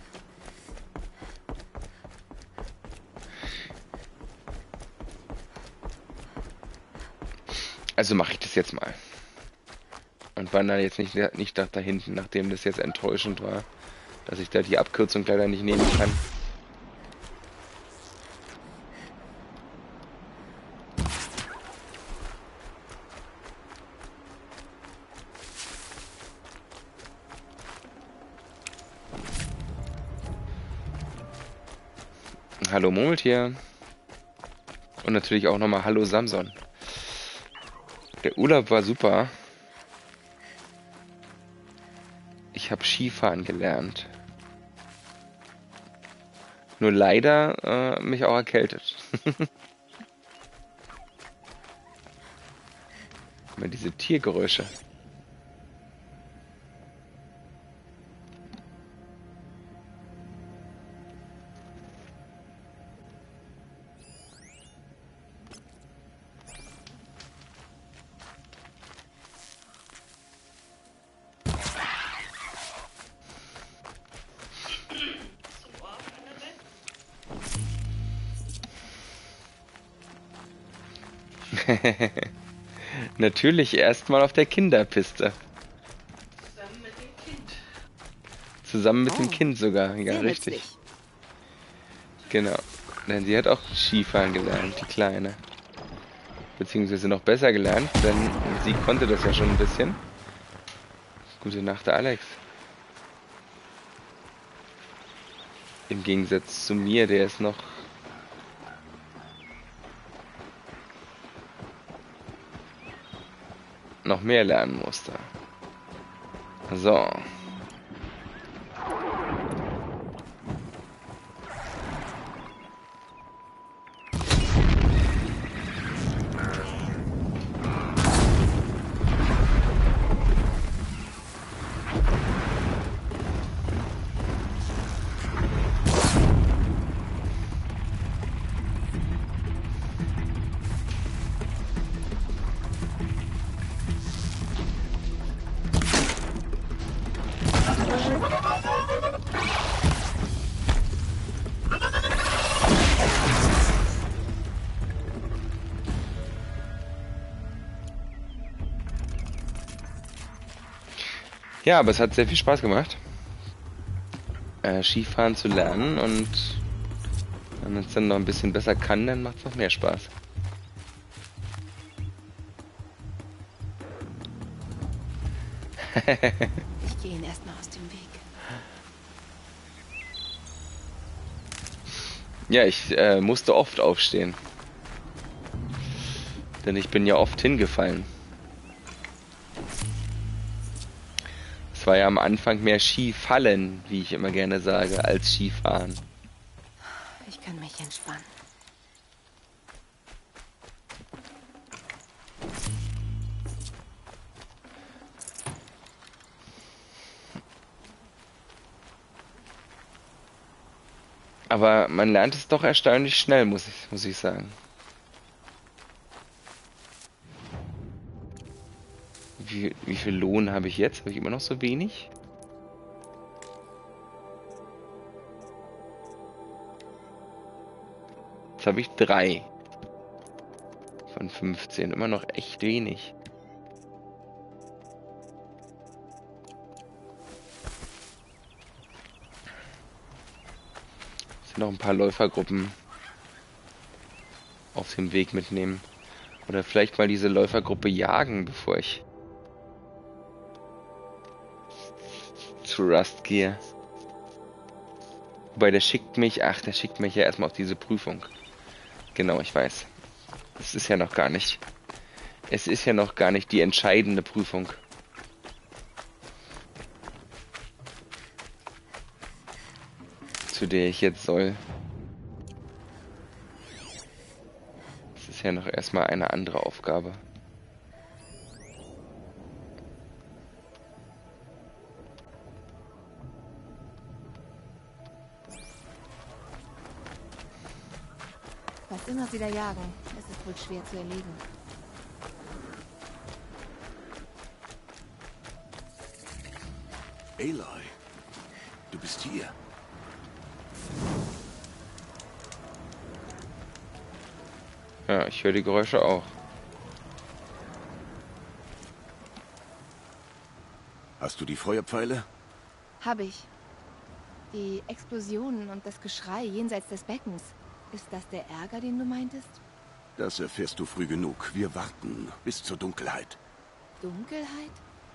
Also mache ich das jetzt mal. Und wandere jetzt nicht, nicht nach da hinten, nachdem das jetzt enttäuschend war, dass ich da die Abkürzung leider nicht nehmen kann. Hallo Murmeltier. Und natürlich auch nochmal Hallo Samson. Der Urlaub war super. Ich habe Skifahren gelernt. Nur leider äh, mich auch erkältet. Immer diese Tiergeräusche. Natürlich erstmal auf der Kinderpiste. Zusammen mit dem Kind. Zusammen mit Oh, dem Kind sogar. Ja, Sehr richtig. nützlich. Genau. Denn sie hat auch Skifahren gelernt, die Kleine. Beziehungsweise noch besser gelernt, denn sie konnte das ja schon ein bisschen. Gute Nacht, Alex. Im Gegensatz zu mir, der ist noch noch mehr lernen musste. So. Ja, aber es hat sehr viel Spaß gemacht, äh, Skifahren zu lernen, und wenn man es dann noch ein bisschen besser kann, dann macht es noch mehr Spaß. Ich gehe ihn erstmal aus dem Weg. Ja, ich äh, musste oft aufstehen. Denn ich bin ja oft hingefallen. Es war ja am Anfang mehr Skifallen, wie ich immer gerne sage, als Skifahren. Ich kann mich entspannen. Aber man lernt es doch erstaunlich schnell, muss ich, muss ich sagen. Wie, wie viel Lohn habe ich jetzt? Habe ich immer noch so wenig? Jetzt habe ich drei von fünfzehn. Immer noch echt wenig. Noch ein paar Läufergruppen auf dem Weg mitnehmen. Oder vielleicht mal diese Läufergruppe jagen, bevor ich zu Rust gehe. Wobei der schickt mich, ach, der schickt mich ja erstmal auf diese Prüfung. Genau, ich weiß. Es ist ja noch gar nicht. Es ist ja noch gar nicht die entscheidende Prüfung. Zu der ich jetzt soll. Das ist ja noch erstmal eine andere Aufgabe. Was immer sie da jagen, es ist wohl schwer zu erlegen. Aloy, du bist hier. Ja, ich höre die Geräusche auch. Hast du die Feuerpfeile? Hab ich. Die Explosionen und das Geschrei jenseits des Beckens. Ist das der Ärger, den du meintest? Das erfährst du früh genug. Wir warten bis zur Dunkelheit. Dunkelheit?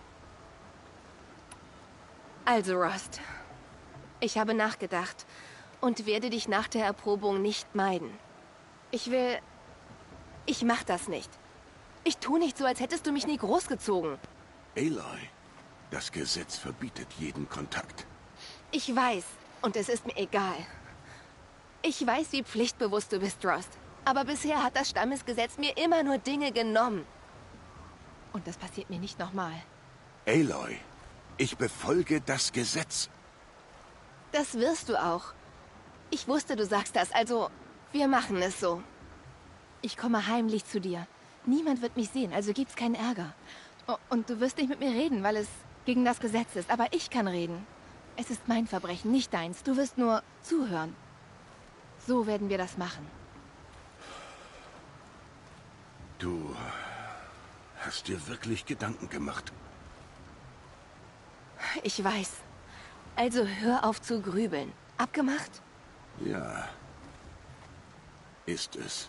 Also, Rust. Ich habe nachgedacht und werde dich nach der Erprobung nicht meiden. Ich will... Ich mach das nicht. Ich tu nicht so, als hättest du mich nie großgezogen. Aloy, das Gesetz verbietet jeden Kontakt. Ich weiß, und es ist mir egal. Ich weiß, wie pflichtbewusst du bist, Rust. Aber bisher hat das Stammesgesetz mir immer nur Dinge genommen. Und das passiert mir nicht nochmal. Aloy, ich befolge das Gesetz. Das wirst du auch. Ich wusste, du sagst das, also wir machen es so. Ich komme heimlich zu dir. Niemand wird mich sehen, also gibt's keinen Ärger. Oh, und du wirst nicht mit mir reden, weil es gegen das Gesetz ist. Aber ich kann reden. Es ist mein Verbrechen, nicht deins. Du wirst nur zuhören. So werden wir das machen. Du hast dir wirklich Gedanken gemacht. Ich weiß. Also hör auf zu grübeln. Abgemacht? Ja, ist es.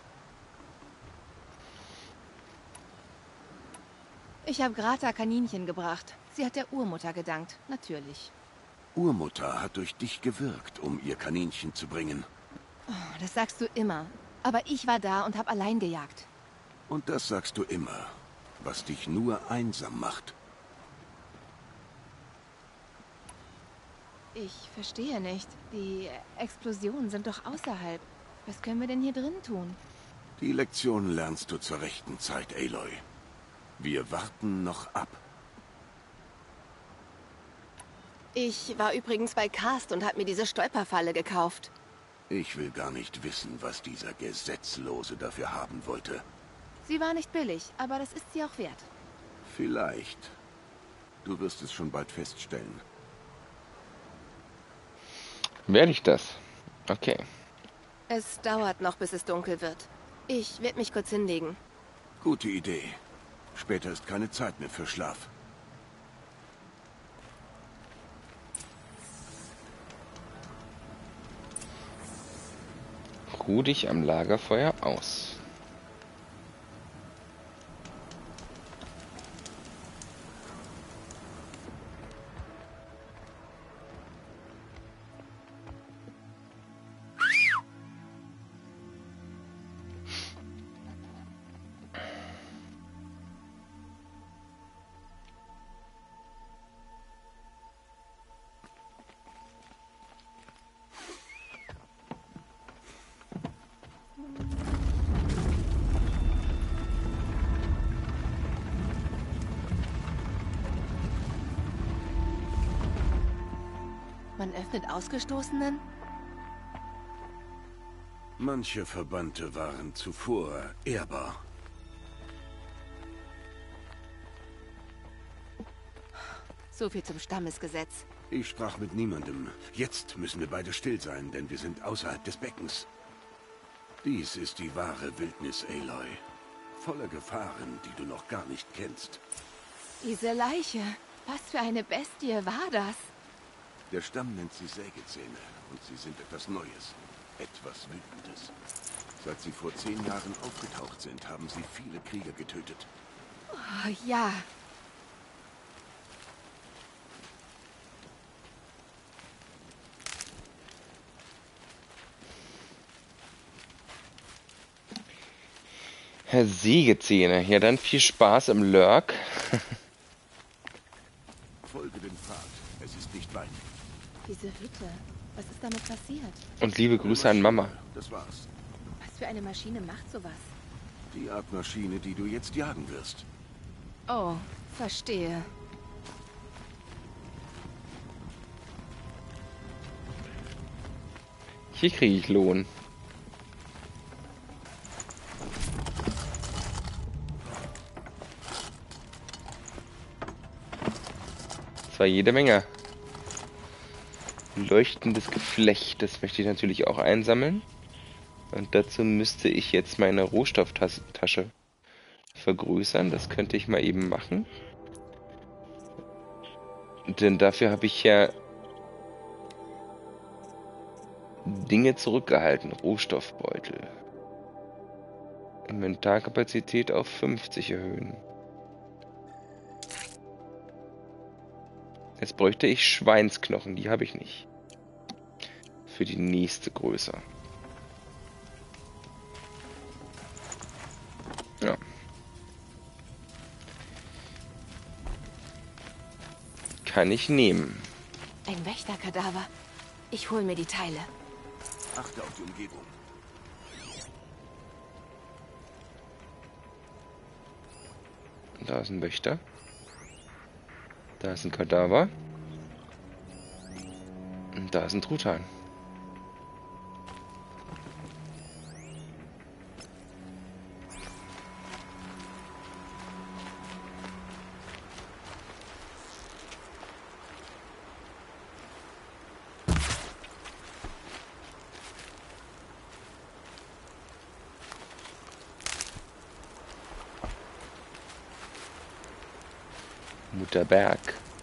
Ich habe Grata Kaninchen gebracht. Sie hat der Urmutter gedankt, natürlich. Urmutter hat durch dich gewirkt, um ihr Kaninchen zu bringen. Oh, das sagst du immer. Aber ich war da und habe allein gejagt. Und das sagst du immer, was dich nur einsam macht. Ich verstehe nicht. Die Explosionen sind doch außerhalb. Was können wir denn hier drin tun? Die Lektion lernst du zur rechten Zeit, Aloy. Wir warten noch ab. Ich war übrigens bei Karst und habe mir diese Stolperfalle gekauft. Ich will gar nicht wissen, was dieser Gesetzlose dafür haben wollte. Sie war nicht billig, aber das ist sie auch wert. Vielleicht. Du wirst es schon bald feststellen. Werde ich das? Okay. Es dauert noch, bis es dunkel wird. Ich werde mich kurz hinlegen. Gute Idee. Später ist keine Zeit mehr für Schlaf. ruh dich am Lagerfeuer aus. Man öffnet Ausgestoßenen? Manche Verbannte waren zuvor ehrbar. So viel zum Stammesgesetz. Ich sprach mit niemandem. Jetzt müssen wir beide still sein, denn wir sind außerhalb des Beckens. Dies ist die wahre Wildnis, Aloy. Voller Gefahren, die du noch gar nicht kennst. Diese Leiche. Was für eine Bestie war das? Der Stamm nennt sie Sägezähne und sie sind etwas Neues, etwas Wütendes. Seit sie vor zehn Jahren aufgetaucht sind, haben sie viele Krieger getötet. Oh, ja. Herr Sägezähne, ja dann viel Spaß im Lurk. Folge den Pfad, es ist nicht weit. Diese Hütte. Was ist damit passiert? Und liebe Grüße an Mama. Das war's. Was für eine Maschine macht sowas? Die Art Maschine, die du jetzt jagen wirst. Oh, verstehe. Hier kriege ich Lohn. Das war jede Menge. Leuchtendes Geflecht, das möchte ich natürlich auch einsammeln. Und dazu müsste ich jetzt meine Rohstofftasche vergrößern. Das könnte ich mal eben machen. Denn dafür habe ich ja Dinge zurückgehalten. Rohstoffbeutel. Inventarkapazität auf fünfzig erhöhen. Jetzt bräuchte ich Schweinsknochen, die habe ich nicht. Für die nächste Größe. Ja. Kann ich nehmen. Ein Wächterkadaver. Ich hole mir die Teile. Achte auf die Umgebung. Da ist ein Wächter. Da ist ein Kadaver. Und da ist ein Truthahn. Mutterberg.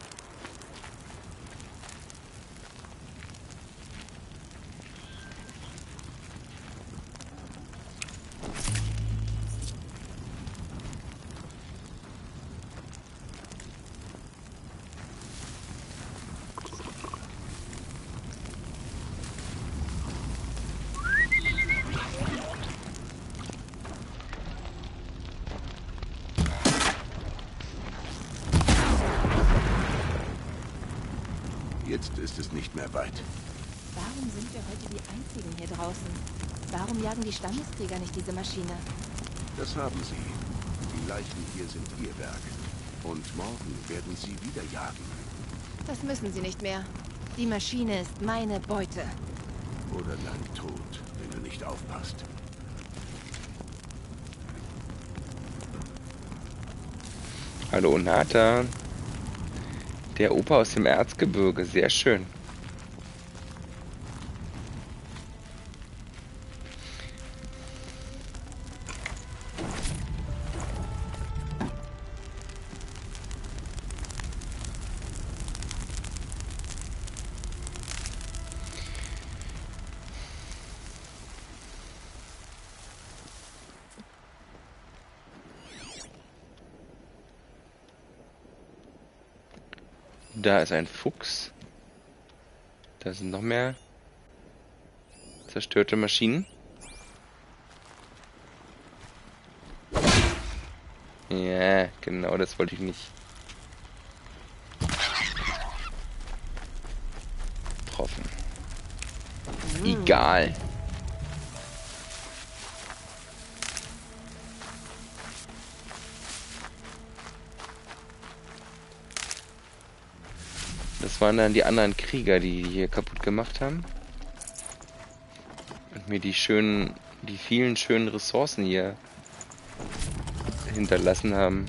Jetzt ist es nicht mehr weit. Warum sind wir heute die Einzigen hier draußen? Warum jagen die Stammeskrieger nicht diese Maschine? Das haben sie. Die Leichen hier sind ihr Werk. Und morgen werden sie wieder jagen. Das müssen sie nicht mehr. Die Maschine ist meine Beute. Oder dein Tod, wenn du nicht aufpasst. Hallo Nata. Der Opa aus dem Erzgebirge, sehr schön. Da ist ein Fuchs. Da sind noch mehr zerstörte Maschinen. Ja, genau, das wollte ich nicht. Getroffen. Egal. Das waren dann die anderen Krieger, die hier kaputt gemacht haben. Und mir die schönen, die vielen schönen Ressourcen hier hinterlassen haben.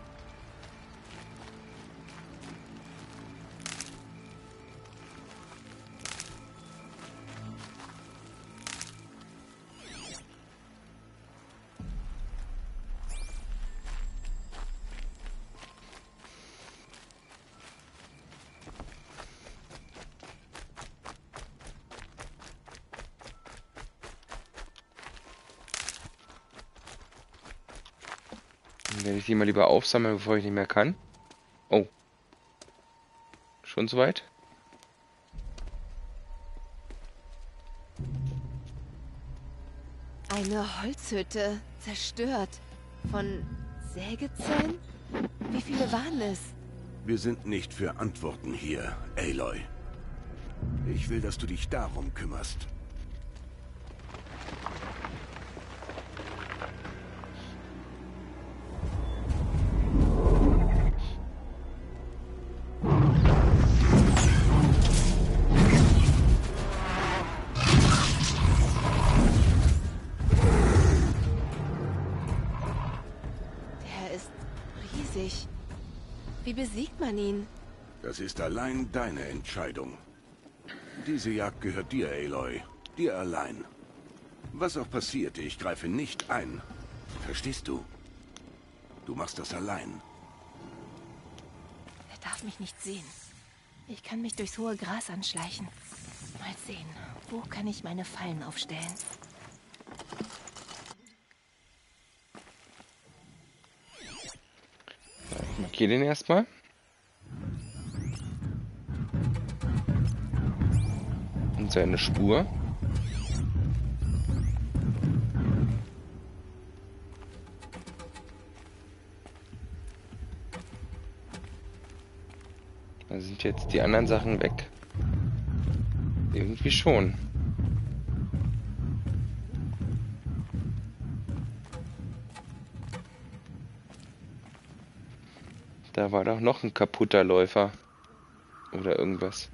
Dann werde ich die mal lieber aufsammeln, bevor ich nicht mehr kann. Oh. Schon soweit? Eine Holzhütte, zerstört. Von Sägezähnen? Wie viele waren es? Wir sind nicht für Antworten hier, Aloy. Ich will, dass du dich darum kümmerst. Wie besiegt man ihn? Das ist allein deine Entscheidung. Diese Jagd gehört dir, Aloy. Dir allein. Was auch passiert, ich greife nicht ein. Verstehst du? Du machst das allein. Er darf mich nicht sehen. Ich kann mich durchs hohe Gras anschleichen. Mal sehen, wo kann ich meine Fallen aufstellen? Ich markiere den erstmal. Und seine Spur. Da sind jetzt die anderen Sachen weg. Irgendwie schon. Da war doch noch ein kaputter Läufer. Oder irgendwas.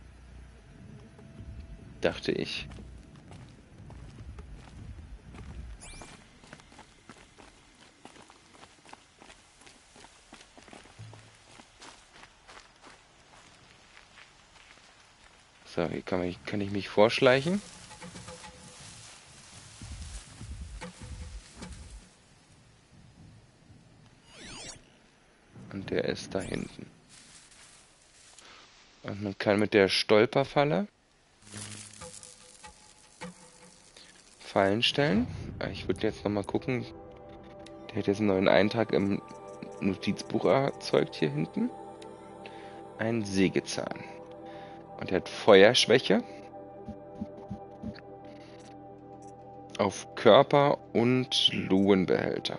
Dachte ich. So, hier kann, man, kann ich mich vorschleichen. Und der ist da hinten. Und man kann mit der Stolperfalle Fallen stellen. Ich würde jetzt nochmal gucken. Der hat jetzt einen neuen Eintrag im Notizbuch erzeugt hier hinten. Ein Sägezahn. Und er hat Feuerschwäche. Auf Körper und Lungenbehälter.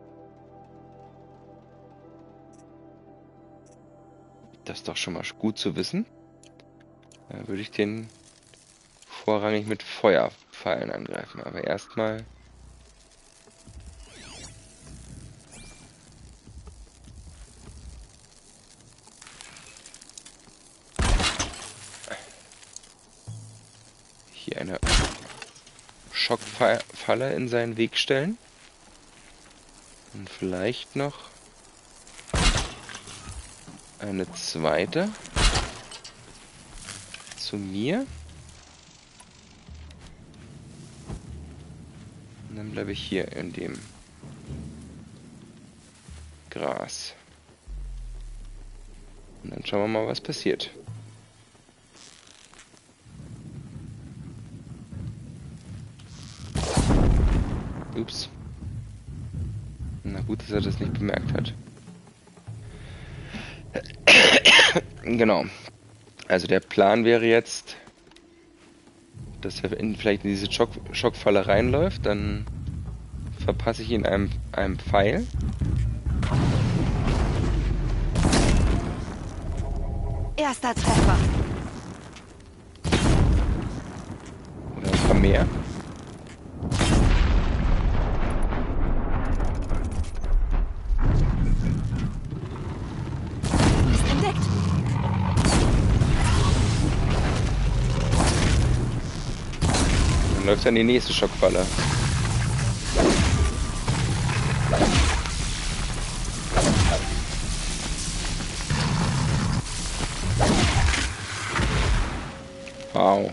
Das ist doch schon mal gut zu wissen. Da würde ich den vorrangig mit Feuerpfeilen angreifen. Aber erstmal hier eine Schockfalle in seinen Weg stellen. Und vielleicht noch eine zweite zu mir. Und dann bleibe ich hier in dem Gras. Und dann schauen wir mal, was passiert. Ups. Na gut, dass er das nicht bemerkt hat. Genau. Also der Plan wäre jetzt, dass er in, vielleicht in diese Schock, Schockfalle reinläuft, dann verpasse ich ihn einem, einem Pfeil. Erster Treffer. Oder ein paar mehr. Ist entdeckt. Dann läuft er in die nächste Schockfalle. Wow.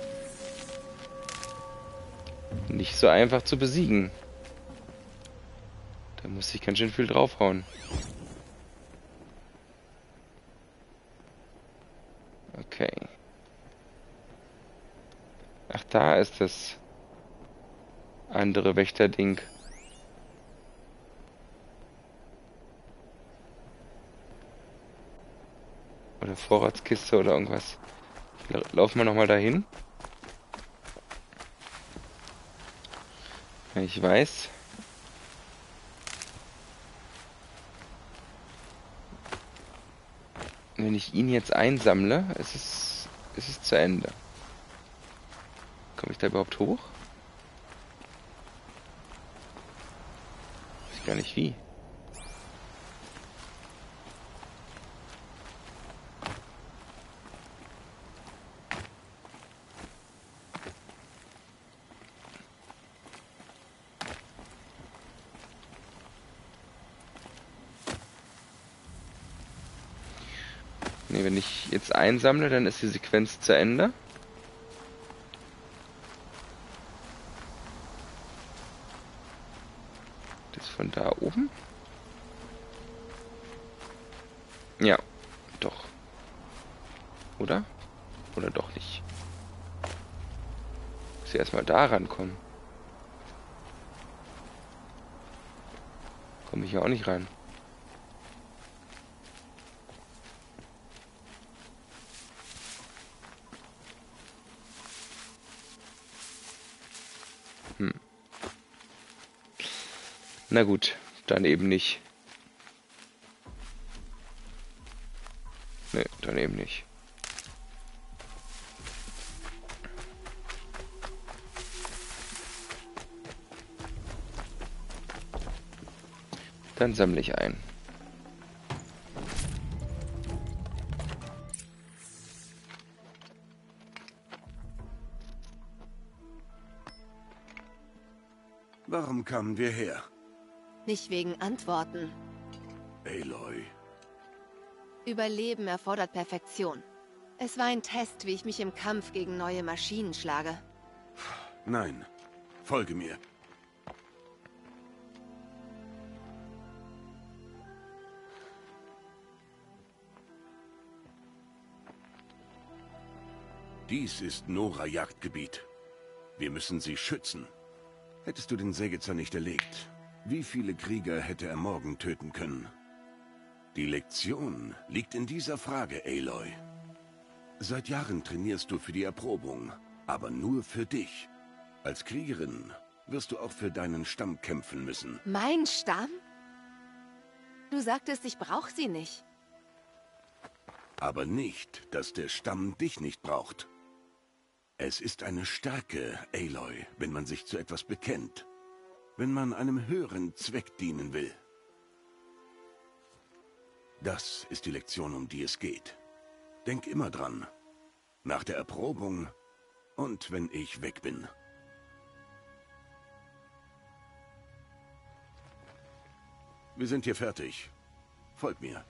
Nicht so einfach zu besiegen. Da muss ich ganz schön viel draufhauen. Okay. Ach, da ist das andere Wächterding. Oder Vorratskiste oder irgendwas. Laufen wir nochmal dahin. Ich weiß. Wenn ich ihn jetzt einsammle, ist es, ist es zu Ende. Komme ich da überhaupt hoch? Weiß gar nicht wie. Ne, wenn ich jetzt einsammle, dann ist die Sequenz zu Ende. Das von da oben? Ja, doch. Oder? Oder doch nicht? Muss ich erstmal da rankommen. Komme ich ja auch nicht rein. Hm. Na gut, dann eben nicht. Ne, dann eben nicht. Dann sammle ich ein. Warum kamen wir her? Nicht wegen Antworten. Aloy. Überleben erfordert Perfektion. Es war ein Test, wie ich mich im Kampf gegen neue Maschinen schlage. Nein. Folge mir. Dies ist Nora-Jagdgebiet. Wir müssen sie schützen. Hättest du den Sägezer nicht erlegt, wie viele Krieger hätte er morgen töten können? Die Lektion liegt in dieser Frage, Aloy. Seit Jahren trainierst du für die Erprobung, aber nur für dich. Als Kriegerin wirst du auch für deinen Stamm kämpfen müssen. Mein Stamm? Du sagtest, ich brauche sie nicht. Aber nicht, dass der Stamm dich nicht braucht. Es ist eine Stärke, Aloy, wenn man sich zu etwas bekennt. Wenn man einem höheren Zweck dienen will. Das ist die Lektion, um die es geht. Denk immer dran. Nach der Erprobung und wenn ich weg bin. Wir sind hier fertig. Folgt mir.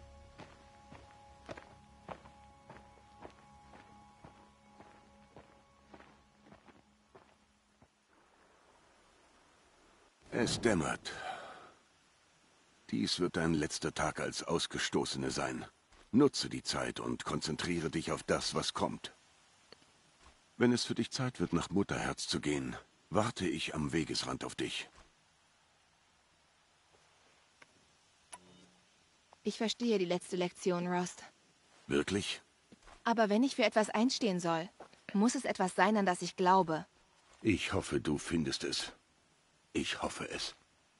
Es dämmert. Dies wird dein letzter Tag als Ausgestoßene sein. Nutze die Zeit und konzentriere dich auf das, was kommt. Wenn es für dich Zeit wird, nach Mutterherz zu gehen, warte ich am Wegesrand auf dich. Ich verstehe die letzte Lektion, Rost. Wirklich? Aber wenn ich für etwas einstehen soll, muss es etwas sein, an das ich glaube. Ich hoffe, du findest es. Ich hoffe es.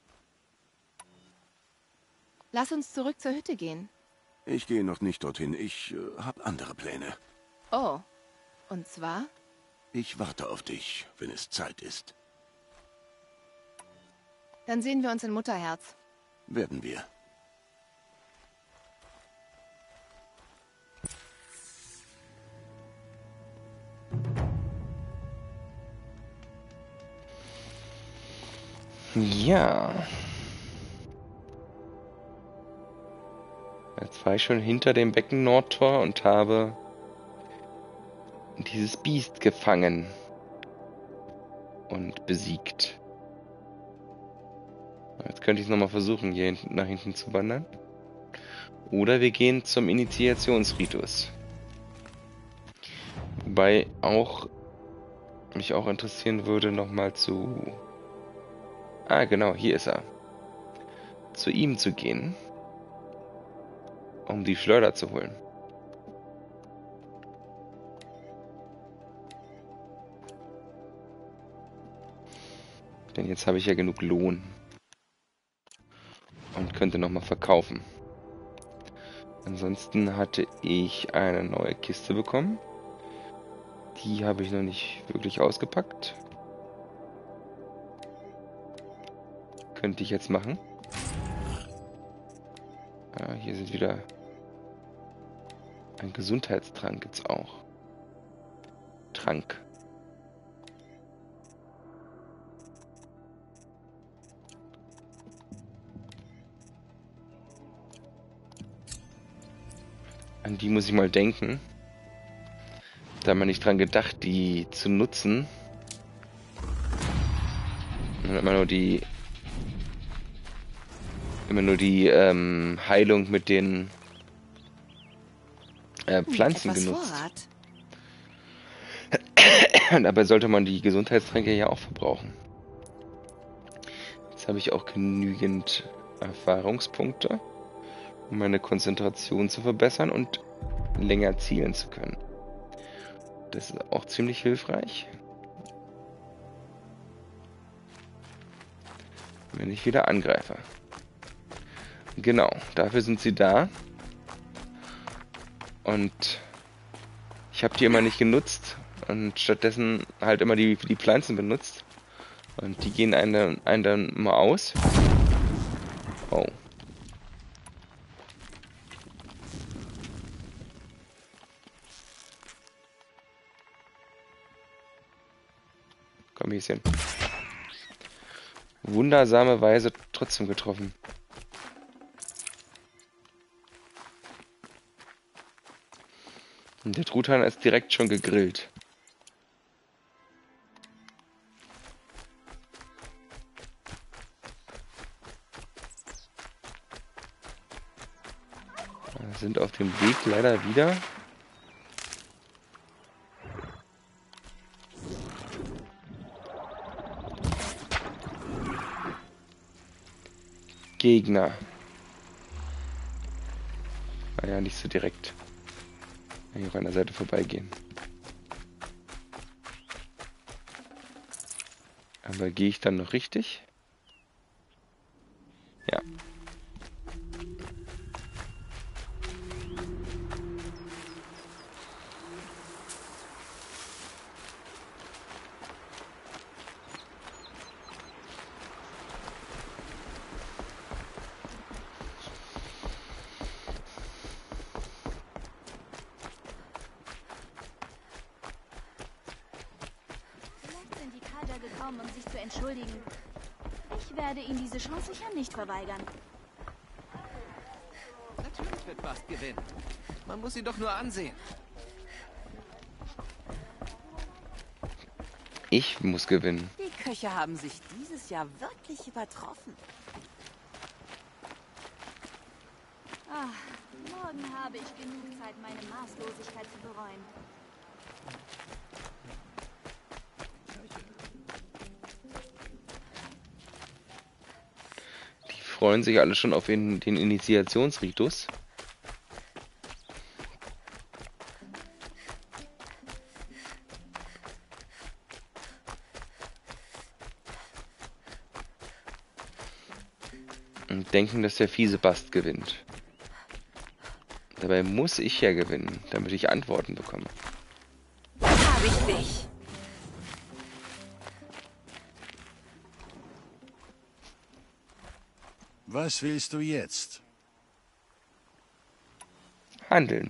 Lass uns zurück zur Hütte gehen. Ich gehe noch nicht dorthin. Ich äh, habe andere Pläne. Oh, und zwar? Ich warte auf dich, wenn es Zeit ist. Dann sehen wir uns in Mutterherz. Werden wir. Ja. Jetzt war ich schon hinter dem Becken Nordtor und habe dieses Biest gefangen und besiegt. Jetzt könnte ich es nochmal versuchen, hier hinten, nach hinten zu wandern. Oder wir gehen zum Initiationsritus. Wobei auch mich auch interessieren würde, nochmal zu... Ah, genau, hier ist er. Zu ihm zu gehen, um die Schleuder zu holen. Denn jetzt habe ich ja genug Lohn. Und könnte nochmal verkaufen. Ansonsten hatte ich eine neue Kiste bekommen. Die habe ich noch nicht wirklich ausgepackt. Könnte ich jetzt machen. Ja, hier sind wieder... Ein Gesundheitstrank gibt's auch. Trank. An die muss ich mal denken. Da haben wir nicht dran gedacht, die zu nutzen. Man hat immer nur die... Immer nur die ähm, Heilung mit den äh, Pflanzen Etwas genutzt. Vorrat. Dabei sollte man die Gesundheitstränke ja auch verbrauchen. Jetzt habe ich auch genügend Erfahrungspunkte, um meine Konzentration zu verbessern und länger zielen zu können. Das ist auch ziemlich hilfreich. Wenn ich wieder angreife. Genau, dafür sind sie da. Und ich habe die immer nicht genutzt und stattdessen halt immer die, die Pflanzen benutzt. Und die gehen einen dann, einen dann immer aus. Oh. Komm, Häschen. Wundersame Weise trotzdem getroffen. Und der Truthahn ist direkt schon gegrillt. Wir sind auf dem Weg leider wieder. Gegner. Naja, nicht so direkt. Hier auf einer Seite vorbeigehen. Aber gehe ich dann noch richtig? Ja. Gekommen, um sich zu entschuldigen. Ich werde Ihnen diese Chance sicher nicht verweigern. Natürlich wird Bast gewinnen. Man muss ihn doch nur ansehen. Ich muss gewinnen. Die Köche haben sich dieses Jahr wirklich übertroffen. Ach, morgen habe ich genug Zeit, meine Maßlosigkeit zu bereuen. Freuen sich alle schon auf den, den Initiationsritus. Und denken, dass der fiese Bast gewinnt. Dabei muss ich ja gewinnen, damit ich Antworten bekomme. Hab ich dich. Was willst du jetzt? Handeln.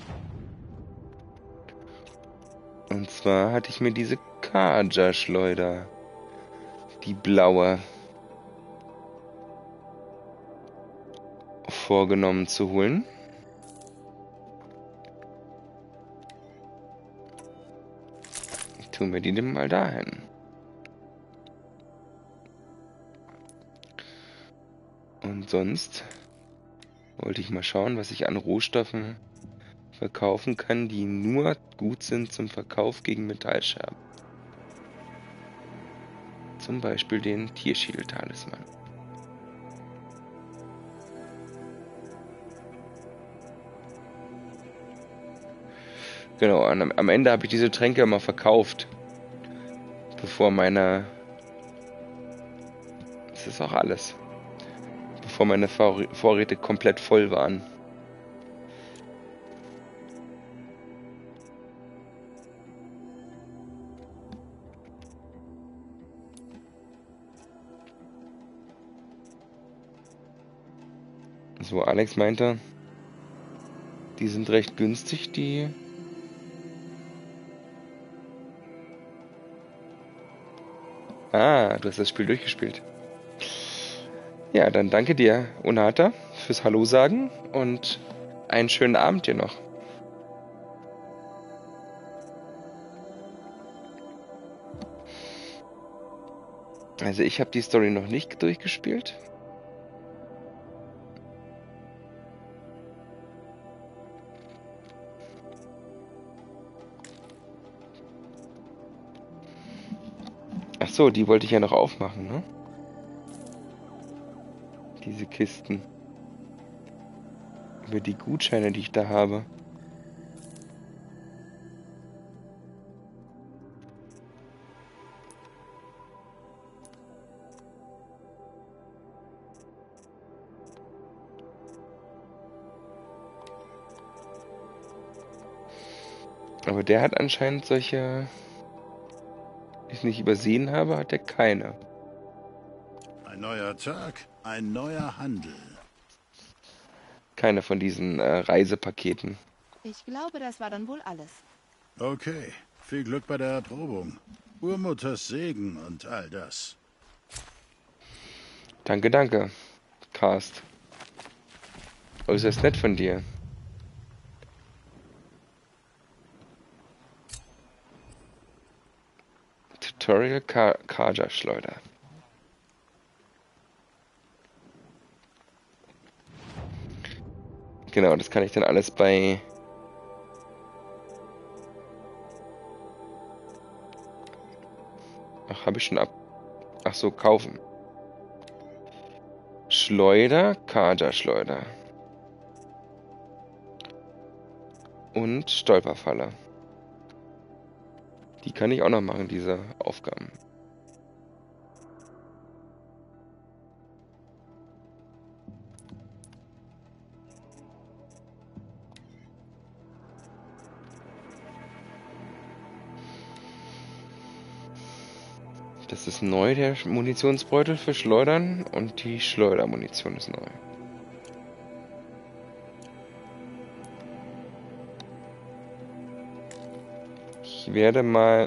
Und zwar hatte ich mir diese Kaja-Schleuder, die blaue, vorgenommen zu holen. Tun wir die denn mal dahin. Und sonst wollte ich mal schauen, was ich an Rohstoffen verkaufen kann, die nur gut sind zum Verkauf gegen Metallscherben. Zum Beispiel den Tierschädel-Talisman. Genau, und am Ende habe ich diese Tränke immer verkauft, bevor meine... Das ist auch alles. Bevor meine Vor Vorräte komplett voll waren. So, Alex meinte, die sind recht günstig, die... Ah, du hast das Spiel durchgespielt. Ja, dann danke dir, Onata, fürs Hallo sagen und einen schönen Abend dir noch. Also ich habe die Story noch nicht durchgespielt. Ach so, die wollte ich ja noch aufmachen, ne? Diese Kisten. Über die Gutscheine, die ich da habe. Aber der hat anscheinend solche... Ich nicht übersehen habe, hat er keine. Ein neuer Tag, ein neuer Handel. Keine von diesen äh, Reisepaketen. Ich glaube, das war dann wohl alles. Okay, viel Glück bei der Erprobung. Urmutters Segen und all das. Danke, danke, Cast. Äußerst nett von dir. Tutorial Kaja-Schleuder. Genau, das kann ich dann alles bei... Ach, habe ich schon ab... Ach so, kaufen. Schleuder, Kaja-Schleuder. Und Stolperfalle. Die kann ich auch noch machen, diese Aufgaben. Das ist neu, der Munitionsbeutel für Schleudern, und die Schleudermunition ist neu. Ich werde mal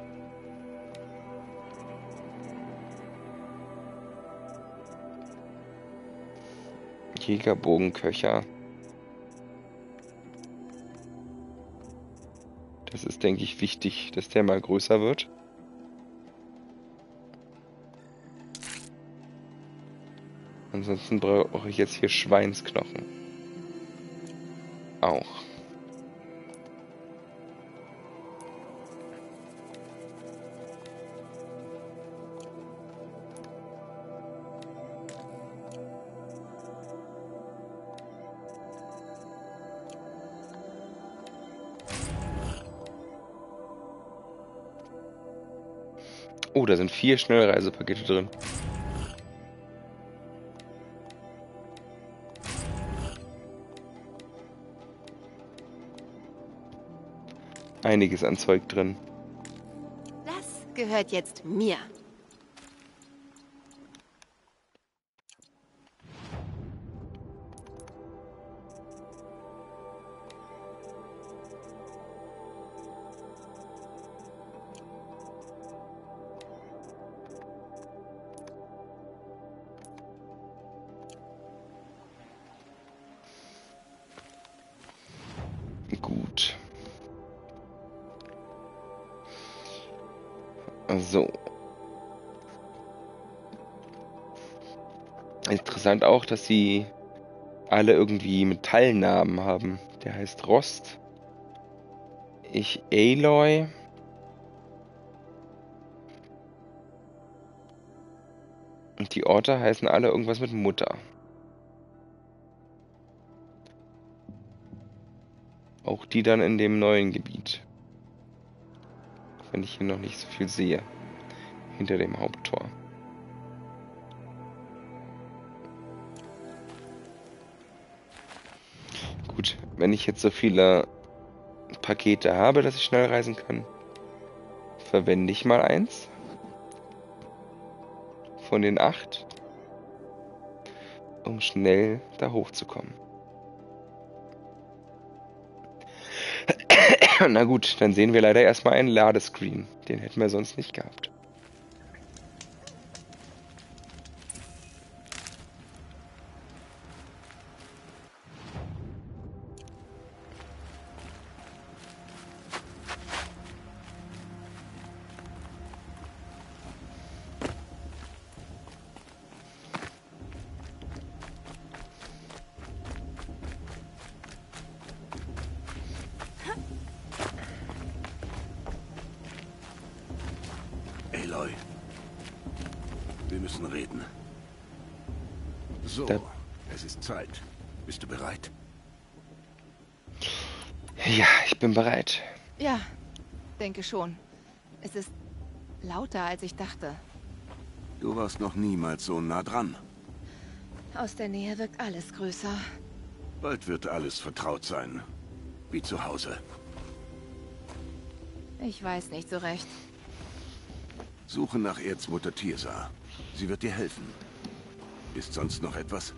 Jägerbogenköcher. Das ist, denke ich, wichtig, dass der mal größer wird. Ansonsten brauche ich jetzt hier Schweinsknochen. Auch. Oh, da sind vier Schnellreisepakete drin. einiges an Zeug drin. Das gehört jetzt mir. Gut. So. Interessant auch, dass sie alle irgendwie Metallnamen haben. Der heißt Rost. Ich Aloy. Und die Orte heißen alle irgendwas mit Mutter. Auch die dann in dem neuen Gebiet. Wenn ich hier noch nicht so viel sehe. Hinter dem Haupttor. Gut, wenn ich jetzt so viele Pakete habe, dass ich schnell reisen kann, verwende ich mal eins. Von den acht. Um schnell da hochzukommen. Na gut, dann sehen wir leider erstmal einen Ladescreen. Den hätten wir sonst nicht gehabt. Aloy, wir müssen reden. So, Da- es ist Zeit. Bist du bereit? Ja, ich bin bereit. Ja, denke schon. Es ist lauter, als ich dachte. Du warst noch niemals so nah dran. Aus der Nähe wirkt alles größer. Bald wird alles vertraut sein. Wie zu Hause. Ich weiß nicht so recht. Suche nach Erzmutter Tirsa. Sie wird dir helfen. Ist sonst noch etwas?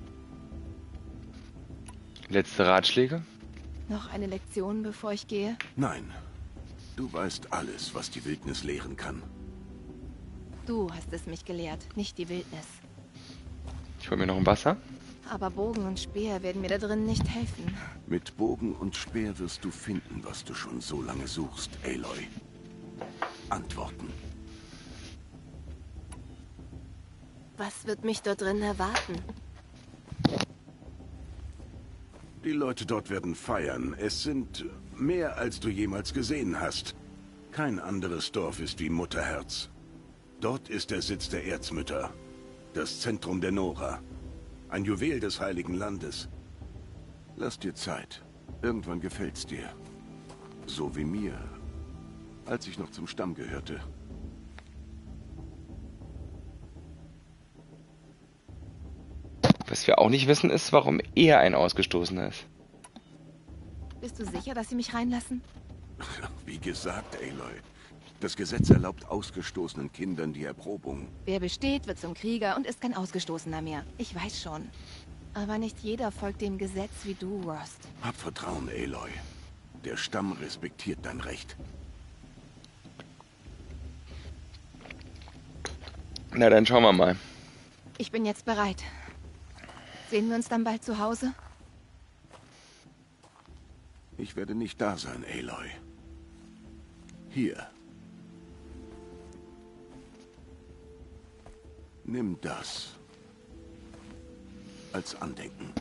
Letzte Ratschläge? Noch eine Lektion, bevor ich gehe? Nein. Du weißt alles, was die Wildnis lehren kann. Du hast es mich gelehrt, nicht die Wildnis. Ich hol mir noch ein Wasser. Aber Bogen und Speer werden mir da drin nicht helfen. Mit Bogen und Speer wirst du finden, was du schon so lange suchst, Aloy. Antworten. Was wird mich dort drin erwarten? Die Leute dort werden feiern. Es sind mehr, als du jemals gesehen hast. Kein anderes Dorf ist wie Mutterherz. Dort ist der Sitz der Erzmütter. Das Zentrum der Nora. Ein Juwel des Heiligen Landes. Lass dir Zeit. Irgendwann gefällt's dir. So wie mir, als ich noch zum Stamm gehörte. Was wir auch nicht wissen, ist, warum er ein Ausgestoßener ist. Bist du sicher, dass sie mich reinlassen? Wie gesagt, Aloy. Das Gesetz erlaubt ausgestoßenen Kindern die Erprobung. Wer besteht, wird zum Krieger und ist kein Ausgestoßener mehr. Ich weiß schon. Aber nicht jeder folgt dem Gesetz wie du, Rost. Hab Vertrauen, Aloy. Der Stamm respektiert dein Recht. Na, dann schauen wir mal. Ich bin jetzt bereit. Sehen wir uns dann bald zu Hause? Ich werde nicht da sein, Aloy. Hier. Nimm das. Als Andenken.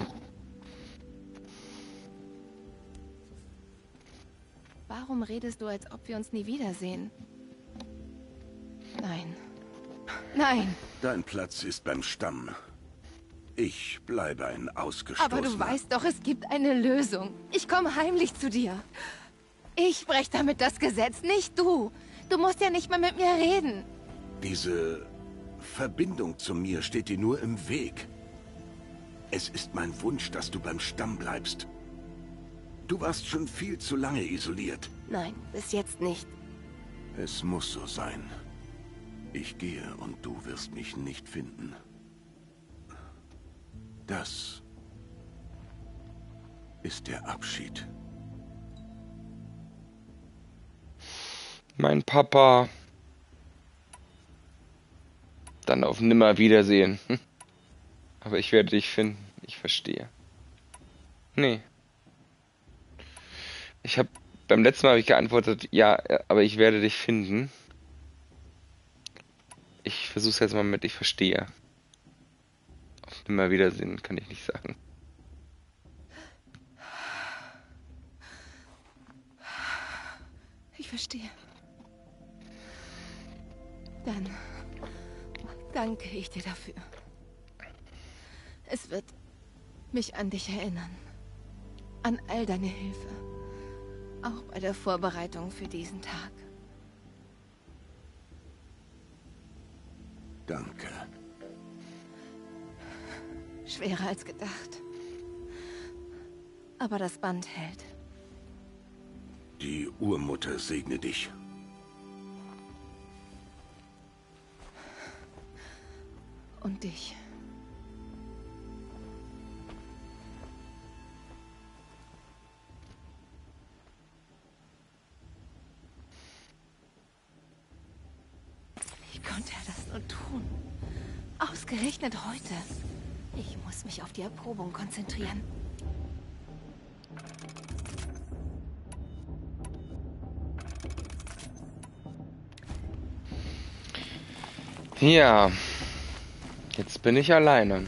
Warum redest du, als ob wir uns nie wiedersehen? Nein. Nein! Dein Platz ist beim Stamm. Ich bleibe ein Ausgestoßener. Aber du weißt doch, es gibt eine Lösung. Ich komme heimlich zu dir. Ich breche damit das Gesetz, nicht du. Du musst ja nicht mehr mit mir reden. Diese Verbindung zu mir steht dir nur im Weg. Es ist mein Wunsch, dass du beim Stamm bleibst. Du warst schon viel zu lange isoliert. Nein, bis jetzt nicht. Es muss so sein. Ich gehe und du wirst mich nicht finden. Das ist der Abschied. Mein Papa. Dann auf Nimmerwiedersehen. Hm. Aber ich werde dich finden. Ich verstehe. Nee. Ich habe beim letzten Mal habe ich geantwortet, ja, aber ich werde dich finden. Ich versuche es jetzt mal mit, ich verstehe. Auf Nimmerwiedersehen kann ich nicht sagen. Ich verstehe. Dann danke ich dir dafür. Es wird mich an dich erinnern. An all deine Hilfe. Auch bei der Vorbereitung für diesen Tag. Danke. Schwerer als gedacht. Aber das Band hält. Die Urmutter segne dich. Und dich. Wie konnte er das nur tun? Ausgerechnet heute. Ich muss mich auf die Erprobung konzentrieren. Ja, jetzt bin ich alleine.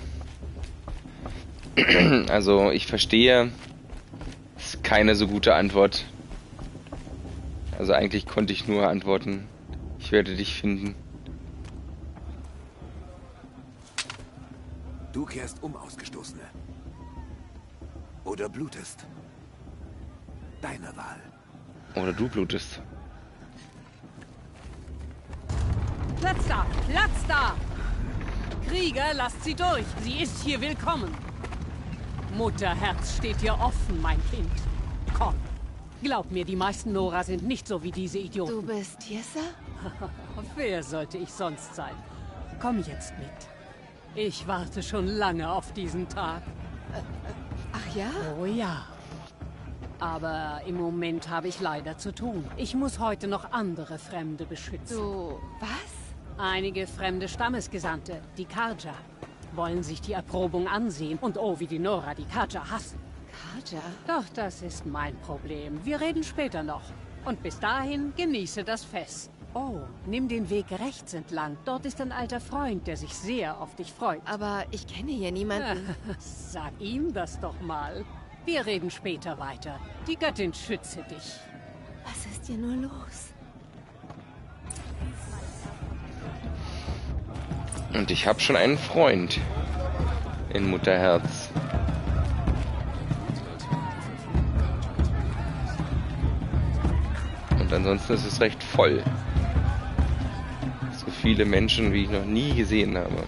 Also ich verstehe, ist keine so gute Antwort. Also eigentlich konnte ich nur antworten, ich werde dich finden. Du kehrst um, Ausgestoßene. Oder blutest. Deine Wahl. Oder du blutest. Platz da! Platz da! Krieger, lasst sie durch. Sie ist hier willkommen. Mutterherz steht dir offen, mein Kind. Komm. Glaub mir, die meisten Nora sind nicht so wie diese Idioten. Du bist Tessa? Wer sollte ich sonst sein? Komm jetzt mit. Ich warte schon lange auf diesen Tag. Ach ja? Oh ja. Aber im Moment habe ich leider zu tun. Ich muss heute noch andere Fremde beschützen. Du... was? Einige fremde Stammesgesandte, die Carja, wollen sich die Erprobung ansehen. Und oh, wie die Nora die Carja hassen. Carja? Doch, das ist mein Problem. Wir reden später noch. Und bis dahin genieße das Fest. Oh, nimm den Weg rechts entlang. Dort ist ein alter Freund, der sich sehr auf dich freut. Aber ich kenne hier niemanden. Sag ihm das doch mal. Wir reden später weiter. Die Göttin schütze dich. Was ist hier nur los? Und ich habe schon einen Freund in Mutterherz. Und ansonsten ist es recht voll. So viele Menschen, wie ich noch nie gesehen habe.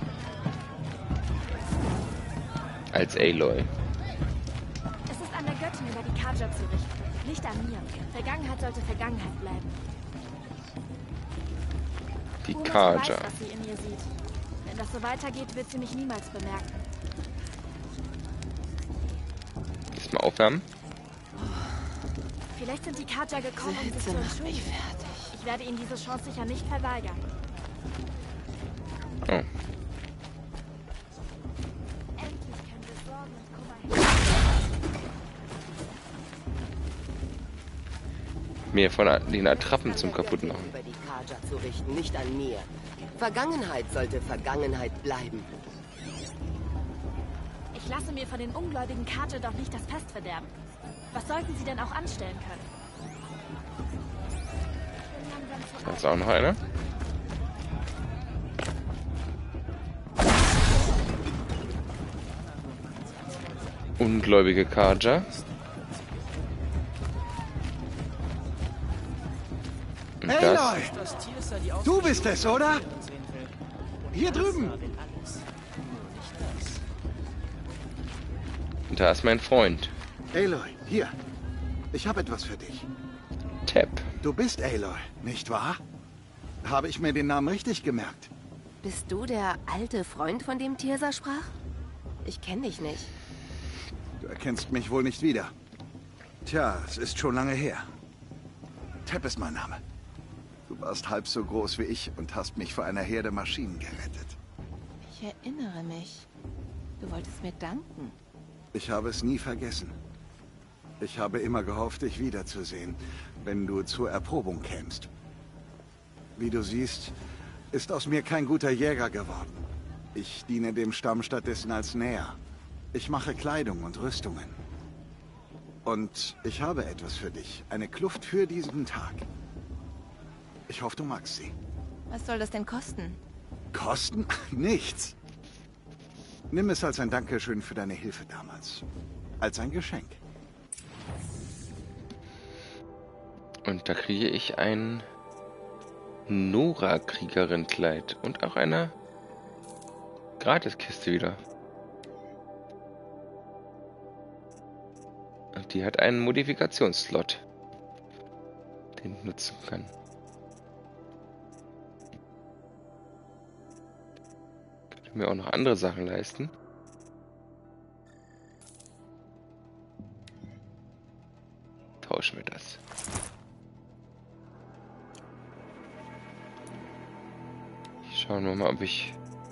Als Aloy. Es ist an der Göttin, über die Carja zu richten. Nicht an mir. Vergangenheit sollte Vergangenheit bleiben. Die Urmutter Carja. weiß, was sie in mir sieht. Wenn das so weitergeht, wird sie mich niemals bemerken. Erstmal aufwärmen. Vielleicht sind die Carja gekommen, um sich Hitze zu macht mich entschuldigen. fertig. Ich werde ihnen diese Chance sicher nicht verweigern. Oh. Endlich können wir Sorgen und Kummer hin. Mehr von den Attrappen zum Kaputtmachen. Über die Carja zu richten, nicht an mir. Vergangenheit sollte Vergangenheit bleiben. Ich lasse mir von den ungläubigen Carja doch nicht das Fest verderben. Was sollten sie denn auch anstellen können? Da ist auch noch einer. Ungläubige Carja. Und das. Aloy! Du bist es, oder? Hier drüben! Und da ist mein Freund. Aloy, hier. Ich habe etwas für dich. Teb. Du bist Aloy, nicht wahr? Habe ich mir den Namen richtig gemerkt? Bist du der alte Freund, von dem Tirsa sprach? Ich kenne dich nicht. Du erkennst mich wohl nicht wieder. Tja, es ist schon lange her. Teb ist mein Name. Du warst halb so groß wie ich und hast mich vor einer Herde Maschinen gerettet. Ich erinnere mich. Du wolltest mir danken. Ich habe es nie vergessen. Ich habe immer gehofft, dich wiederzusehen, wenn du zur Erprobung kämst. Wie du siehst, ist aus mir kein guter Jäger geworden. Ich diene dem Stamm stattdessen als Näher. Ich mache Kleidung und Rüstungen. Und ich habe etwas für dich. Eine Kluft für diesen Tag. Ich hoffe, du magst sie. Was soll das denn kosten? Kosten? Nichts. Nimm es als ein Dankeschön für deine Hilfe damals. Als ein Geschenk. Und da kriege ich ein Nora-Kriegerin-Kleid und auch eine Gratiskiste wieder. Und die hat einen Modifikationsslot, den ich nutzen kann. Kann ich mir auch noch andere Sachen leisten. Tauschen wir das. Schauen wir mal, ob ich...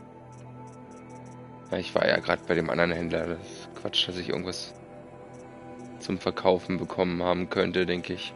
Ja, ich war ja gerade bei dem anderen Händler. Das ist Quatsch, dass ich irgendwas zum Verkaufen bekommen haben könnte, denke ich.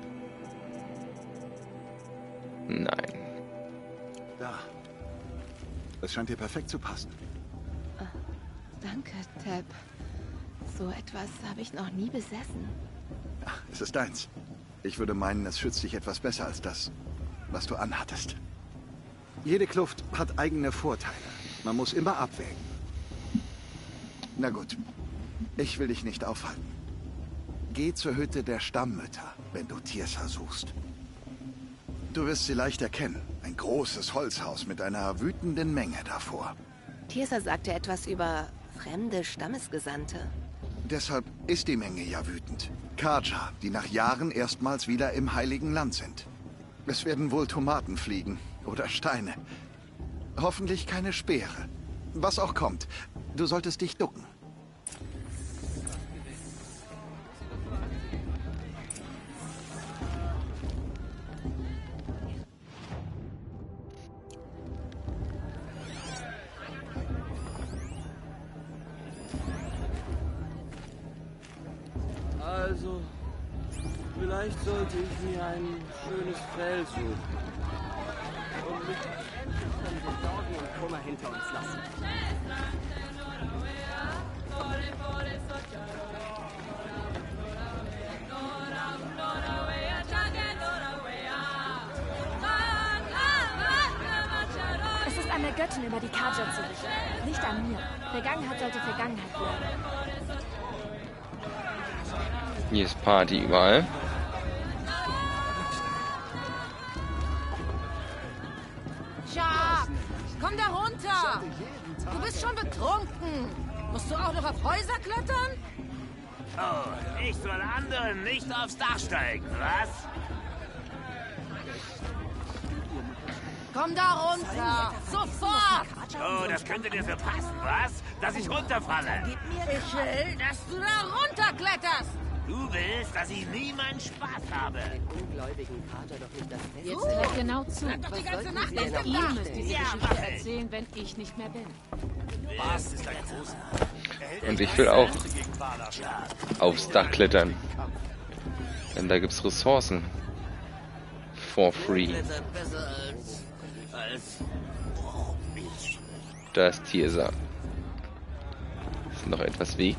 Nein. Da. Das scheint dir perfekt zu passen. Oh, danke, Teb. So etwas habe ich noch nie besessen. Ach, es ist deins. Ich würde meinen, es schützt dich etwas besser als das, was du anhattest. Jede Kluft hat eigene Vorteile. Man muss immer abwägen. Na gut. Ich will dich nicht aufhalten. Geh zur Hütte der Stammmütter, wenn du Tirsa suchst. Du wirst sie leicht erkennen. Ein großes Holzhaus mit einer wütenden Menge davor. Tirsa sagte etwas über fremde Stammesgesandte. Deshalb ist die Menge ja wütend. Carja, die nach Jahren erstmals wieder im Heiligen Land sind. Es werden wohl Tomaten fliegen. Oder Steine. Hoffentlich keine Speere. Was auch kommt, du solltest dich ducken. Also, vielleicht sollte ich mir ein schönes Feld suchen. Und nicht unsere Sorgen und Kummer hinter uns lassen. Es ist an der Göttin, über die Carja zu richten. Nicht an mir. Vergangenheit sollte Vergangenheit bleiben. Hier ist Party überall. Schab, komm da runter! Du bist schon betrunken. Musst du auch noch auf Häuser klettern? Oh, ich soll anderen nicht aufs Dach steigen, was? Komm da runter! Sofort! Oh, das könnte dir so passen, was? Dass ich runterfalle. Ich will, dass du da runterkletterst! Du willst, dass ich nie meinen Spaß habe. Jetzt hört genau zu. Doch die ganze Nacht denn denn ihr müsst diese Ja, Geschichte mach ich. erzählen, wenn ich nicht mehr bin. Was ist ein großer? Und ich will auch aufs Dach klettern. Denn da gibt's Ressourcen. For free. Besser als... als... Da ist Tirsa. Ist noch etwas Weg.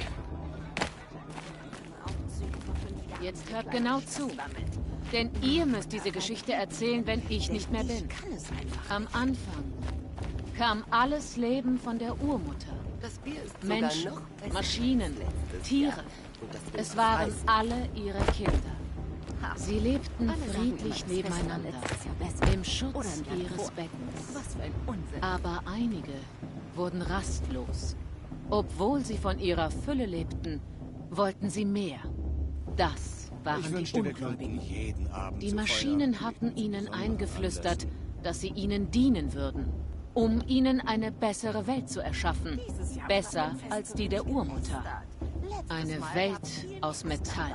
Jetzt hört genau zu. Denn ihr müsst diese Geschichte erzählen, wenn ich nicht mehr bin. Am Anfang kam alles Leben von der Urmutter. Menschen, Maschinen, Tiere. Es waren alle ihre Kinder. Sie lebten friedlich nebeneinander, im Schutz ihres Beckens. Aber einige wurden rastlos. Obwohl sie von ihrer Fülle lebten, wollten sie mehr. Das waren die Ungläubigen. Die Maschinen hatten ihnen eingeflüstert, dass sie ihnen dienen würden, um ihnen eine bessere Welt zu erschaffen. Besser als die der Urmutter. Eine Welt aus Metall.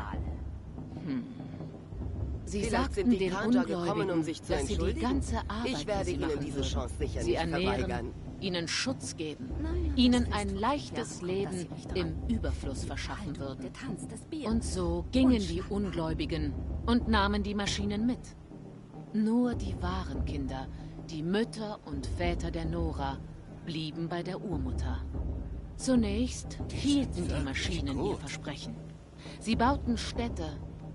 Hm. Sie sagten den Ungläubigen, dass sie die ganze Arbeit für sie machen würden. Sie ernähren, ihnen Schutz geben, ihnen ein leichtes Leben im Überfluss verschaffen würden. Und so gingen die Ungläubigen und nahmen die Maschinen mit. Nur die wahren Kinder, die Mütter und Väter der Nora, blieben bei der Urmutter. Zunächst hielten die Maschinen ihr Versprechen. Sie bauten Städte,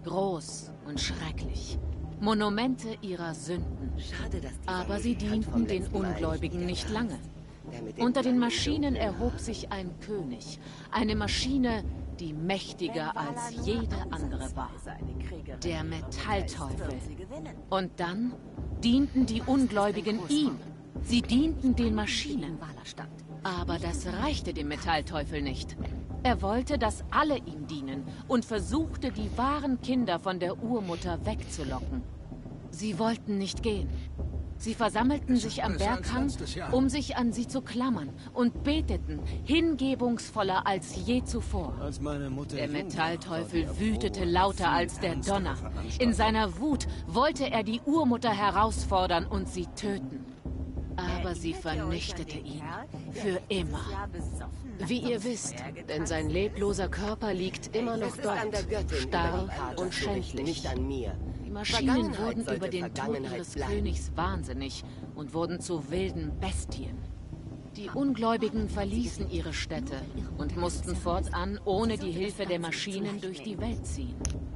groß und schrecklich, Monumente ihrer Sünden. Aber sie dienten den Ungläubigen nicht lange. Unter den Maschinen erhob sich ein König, eine Maschine, die mächtiger als jede andere war. Der Metallteufel. Und dann dienten die Ungläubigen ihm. Sie dienten den Maschinen. Aber das reichte dem Metallteufel nicht. Er wollte, dass alle ihm dienen und versuchte, die wahren Kinder von der Urmutter wegzulocken. Sie wollten nicht gehen. Sie versammelten sich am Berghang, um sich an sie zu klammern und beteten, hingebungsvoller als je zuvor. Der Metallteufel wütete lauter als der Donner. In seiner Wut wollte er die Urmutter herausfordern und sie töten. Aber sie vernichtete ihn. Für immer. Wie ihr wisst, denn sein lebloser Körper liegt immer noch dort, starr und schändlich. Die Maschinen wurden über den Tod ihres Königs wahnsinnig und wurden zu wilden Bestien. Die Ungläubigen verließen ihre Städte und mussten fortan ohne die Hilfe der Maschinen durch die Welt ziehen.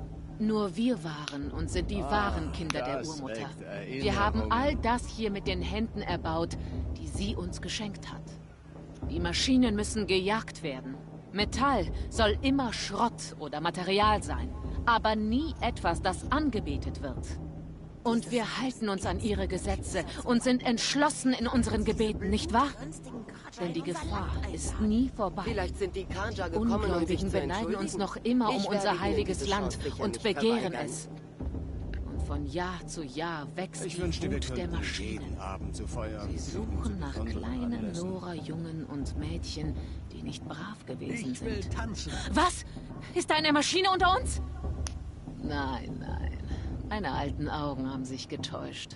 Nur wir waren und sind die wahren Kinder der Urmutter. Wir haben all das hier mit den Händen erbaut, die sie uns geschenkt hat. Die Maschinen müssen gejagt werden. Metall soll immer Schrott oder Material sein, aber nie etwas, das angebetet wird. Und wir halten uns an ihre Gesetze und sind entschlossen in unseren Gebeten, nicht wahr? Denn die Gefahr ist nie vorbei. Vielleicht sind die Karja Die gekommen, um sich Ungläubigen zu beneiden uns entschuldigen. noch immer um Ich werde unser ihnen heiliges diese Land Chance sicher und nicht begehren verweigern. es. Und von Jahr zu Jahr wächst Ich die wünschte, wir Wut der könnten Maschinen. jeden Abend zu Feuer. Sie suchen nach kleinen Nora-Jungen und Mädchen, die nicht brav gewesen Ich will sind. tanzen. Was? Ist da eine Maschine unter uns? Nein, nein. Meine alten Augen haben sich getäuscht.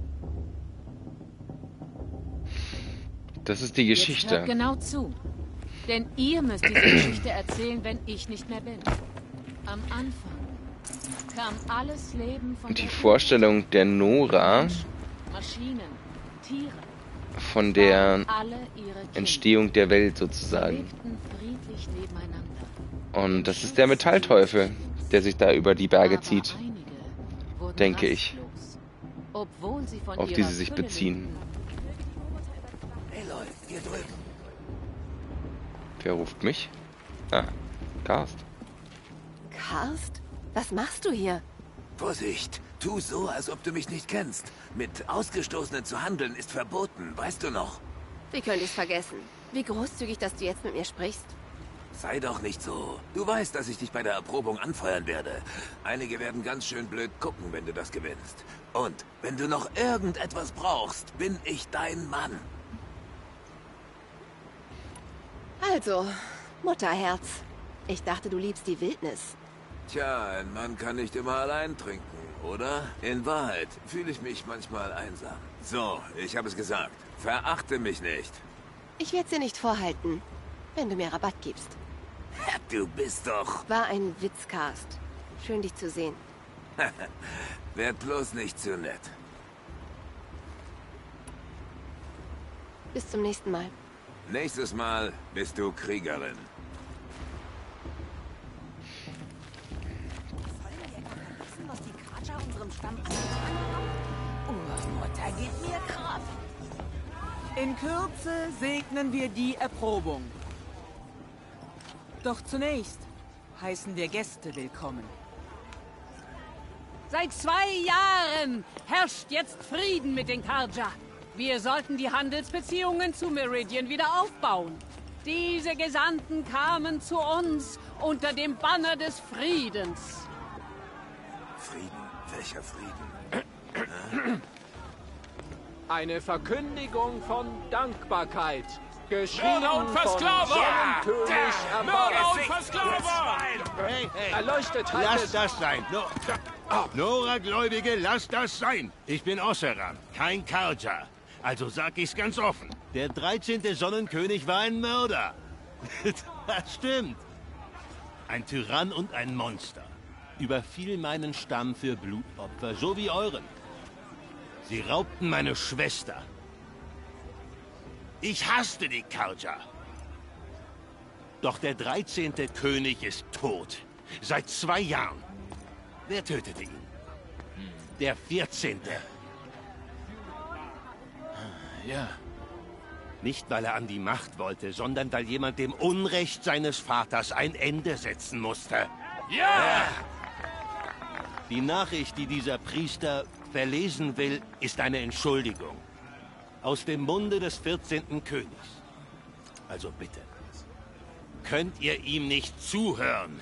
Das ist die Jetzt Geschichte. hört genau zu. Denn ihr müsst diese Geschichte erzählen, wenn ich nicht mehr bin. Am Anfang kam alles Leben von Die der Vorstellung der Nora Maschinen, Tiere, von der alle ihre Kinder. Entstehung der Welt Sie sozusagen. lebten friedlich nebeneinander. Und das ist der Metallteufel, der sich da über die Berge Aber zieht, einige wurden denke ich, rastlos, obwohl sie von auf ihrer die sie sich Fülle beziehen. lebten. Aloy, hier drüben. Wer ruft mich? Ah, Karst. Karst? Was machst du hier? Vorsicht, tu so, als ob du mich nicht kennst. Mit Ausgestoßenen zu handeln ist verboten, weißt du noch? Wie könnte ich's vergessen? Wie großzügig, dass du jetzt mit mir sprichst. Sei doch nicht so. Du weißt, dass ich dich bei der Erprobung anfeuern werde. Einige werden ganz schön blöd gucken, wenn du das gewinnst. Und wenn du noch irgendetwas brauchst, bin ich dein Mann. Also, Mutterherz. Ich dachte, du liebst die Wildnis. Tja, ein Mann kann nicht immer allein trinken, oder? In Wahrheit fühle ich mich manchmal einsam. So, ich habe es gesagt. Verachte mich nicht. Ich werde dir nicht vorhalten, wenn du mir Rabatt gibst. Du bist doch... War ein Witz, Karst. Schön, dich zu sehen. Werd bloß nicht zu nett. Bis zum nächsten Mal. Nächstes Mal bist du Kriegerin. Was die Karja unserem Stamm angetan haben? Urmutter, gib mir Kraft. In Kürze segnen wir die Erprobung. Doch zunächst heißen wir Gäste willkommen. Seit zwei Jahren herrscht jetzt Frieden mit den Karja. Wir sollten die Handelsbeziehungen zu Meridian wieder aufbauen. Diese Gesandten kamen zu uns unter dem Banner des Friedens. Frieden? Welcher Frieden? Eine Verkündigung von Dankbarkeit. Geschrieben Mörder und von Versklaver! Sonnenkönig Ja, Mörder und Abad. Versklaver! Hey, hey. Erleuchtet halt Lass es. das sein. No, Nora-Gläubige, lass das sein. Ich bin Osseran, kein Karja. Also sag ich's ganz offen. Der dreizehnte Sonnenkönig war ein Mörder. Das stimmt. Ein Tyrann und ein Monster. Überfiel meinen Stamm für Blutopfer, so wie euren. Sie raubten meine Schwester. Ich hasste die Karja. Doch der dreizehnte König ist tot. Seit zwei Jahren. Wer tötete ihn? Der vierzehnte. Ja. Nicht, weil er an die Macht wollte, sondern weil jemand dem Unrecht seines Vaters ein Ende setzen musste. Ja! Die Nachricht, die dieser Priester verlesen will, ist eine Entschuldigung. Aus dem Munde des vierzehnten Königs. Also bitte. Könnt ihr ihm nicht zuhören?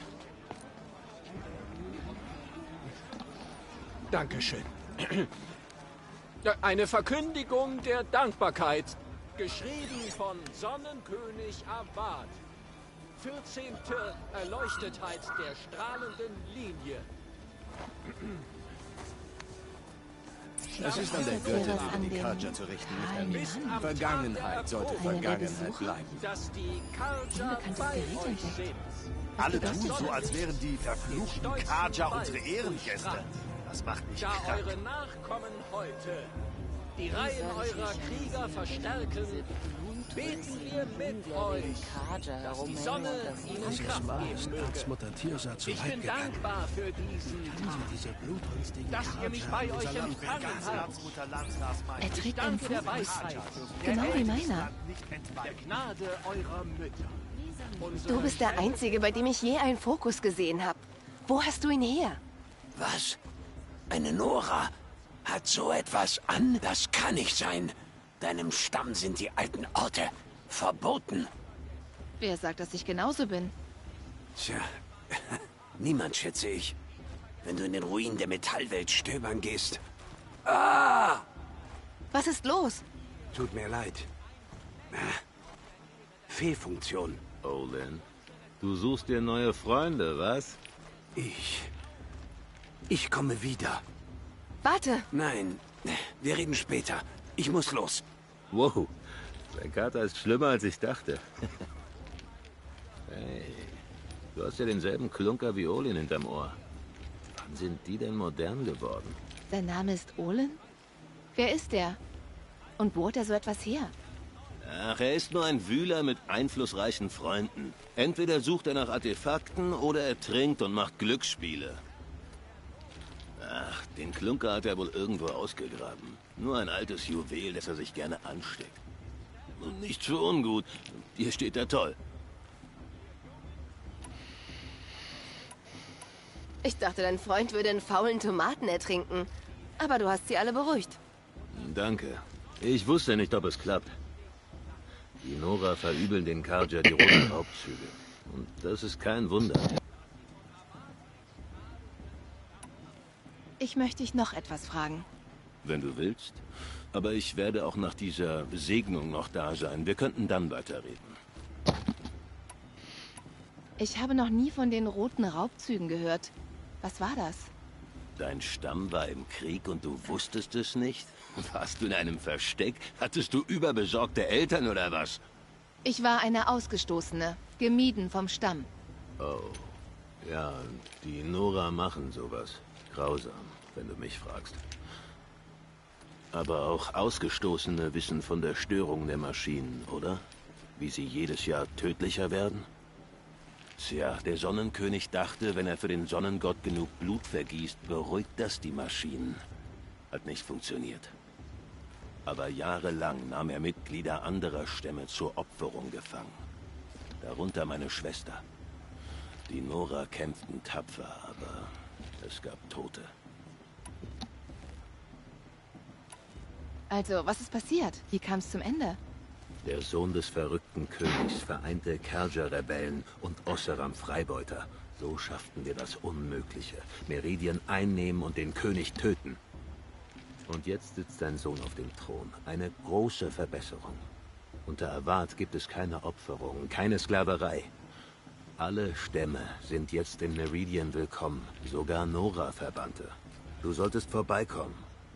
Dankeschön. Eine Verkündigung der Dankbarkeit. Geschrieben von Sonnenkönig Abad. vierzehnte Erleuchtetheit der strahlenden Linie. Es ist an der Göttin, wieder die Karja zu richten, nicht an mir. Vergangenheit sollte Vergangenheit bleiben. Dass die Karja bei euch sind. Alle tun so, als wären die verfluchten Karja unsere Ehrengäste. Das macht mich Da krank. eure Nachkommen heute die Reihen eurer Krieger verstärken, beten wir mit euch, dass die Sonne ihnen Kraft geben möge. Mutter Tirsa zu Ich Leib bin gegangen. dankbar für diesen Diese blutrünstigen dass ihr mich bei euch Karja, empfangen habt. Er trägt Ich einen danke der Fokus. Weisheit, Genau wie meiner. der Gnade eurer Mütter. Unsere Du bist der Einzige, bei dem ich je einen Fokus gesehen habe. Wo hast du ihn her? Was? Eine Nora? Hat so etwas an? Das kann nicht sein. Deinem Stamm sind die alten Orte verboten. Wer sagt, dass ich genauso bin? Tja, niemand, schätze ich. Wenn du in den Ruinen der Metallwelt stöbern gehst. Ah! Was ist los? Tut mir leid. Fehlfunktion. Olin, du suchst dir neue Freunde, was? Ich... Ich komme wieder. Warte! Nein, wir reden später. Ich muss los. Wow, dein Kater ist schlimmer, als ich dachte. Hey, du hast ja denselben Klunker wie Olin hinterm Ohr. Wann sind die denn modern geworden? Sein Name ist Olin? Wer ist der? Und wo hat er so etwas her? Ach, er ist nur ein Wühler mit einflussreichen Freunden. Entweder sucht er nach Artefakten oder er trinkt und macht Glücksspiele. Ach, den Klunker hat er wohl irgendwo ausgegraben. Nur ein altes Juwel, das er sich gerne ansteckt. Und nicht so ungut. Hier steht er toll. Ich dachte, dein Freund würde in faulen Tomaten ertrinken. Aber du hast sie alle beruhigt. Danke. Ich wusste nicht, ob es klappt. Die Nora verübeln den Karja die roten Raubzüge. Und das ist kein Wunder. Ich möchte dich noch etwas fragen. Wenn du willst. Aber ich werde auch nach dieser Segnung noch da sein. Wir könnten dann weiterreden. Ich habe noch nie von den roten Raubzügen gehört. Was war das? Dein Stamm war im Krieg und du wusstest es nicht? Warst du in einem Versteck? Hattest du überbesorgte Eltern oder was? Ich war eine Ausgestoßene, gemieden vom Stamm. Oh, ja, die Nora machen sowas. Grausam, wenn du mich fragst. Aber auch Ausgestoßene wissen von der Störung der Maschinen, oder? Wie sie jedes Jahr tödlicher werden? Tja, der Sonnenkönig dachte, wenn er für den Sonnengott genug Blut vergießt, beruhigt das die Maschinen. Hat nicht funktioniert. Aber jahrelang nahm er Mitglieder anderer Stämme zur Opferung gefangen. Darunter meine Schwester. Die Nora kämpften tapfer, aber es gab Tote. Also, was ist passiert? Wie kam es zum Ende? Der Sohn des verrückten Königs vereinte Carja-Rebellen und Osseram-Freibeuter. So schafften wir das Unmögliche. Meridian einnehmen und den König töten. Und jetzt sitzt sein Sohn auf dem Thron. Eine große Verbesserung. Unter Avad gibt es keine Opferungen, keine Sklaverei. Alle Stämme sind jetzt in Meridian willkommen, sogar Nora-Verbannte. Du solltest vorbeikommen.